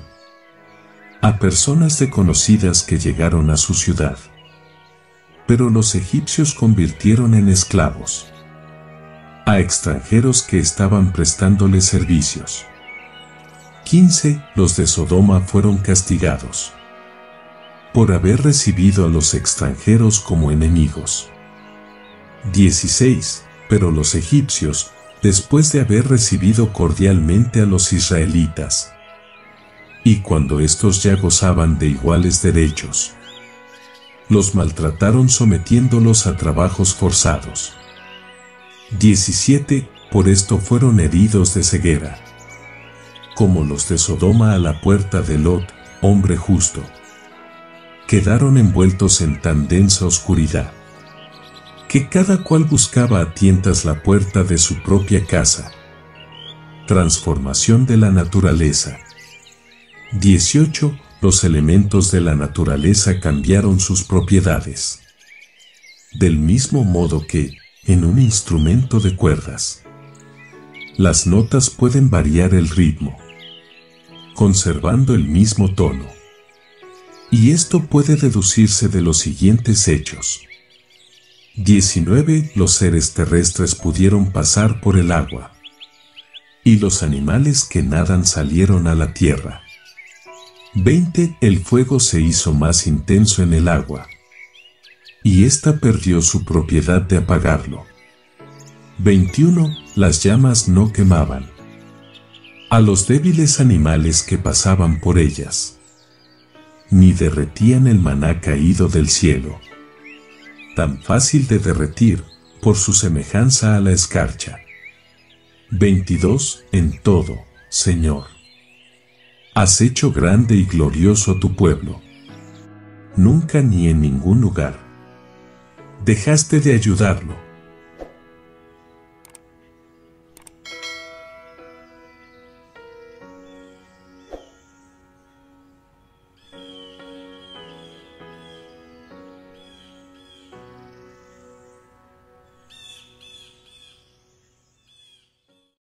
a personas desconocidas que llegaron a su ciudad, pero los egipcios convirtieron en esclavos a extranjeros que estaban prestándoles servicios. quince. Los de Sodoma fueron castigados por haber recibido a los extranjeros como enemigos. dieciséis. Pero los egipcios, después de haber recibido cordialmente a los israelitas, y cuando éstos ya gozaban de iguales derechos, los maltrataron sometiéndolos a trabajos forzados. diecisiete. Por esto fueron heridos de ceguera, como los de Sodoma a la puerta de Lot, hombre justo. Quedaron envueltos en tan densa oscuridad que cada cual buscaba a tientas la puerta de su propia casa. Transformación de la naturaleza. dieciocho. Los elementos de la naturaleza cambiaron sus propiedades, del mismo modo que, en un instrumento de cuerdas, las notas pueden variar el ritmo, conservando el mismo tono. Y esto puede deducirse de los siguientes hechos. diecinueve. Los seres terrestres pudieron pasar por el agua, y los animales que nadan salieron a la tierra. veinte. El fuego se hizo más intenso en el agua, y ésta perdió su propiedad de apagarlo. veintiuno. Las llamas no quemaban a los débiles animales que pasaban por ellas, ni derretían el maná caído del cielo, tan fácil de derretir por su semejanza a la escarcha. veintidós. En todo, Señor, has hecho grande y glorioso tu pueblo. Nunca ni en ningún lugar dejaste de ayudarlo.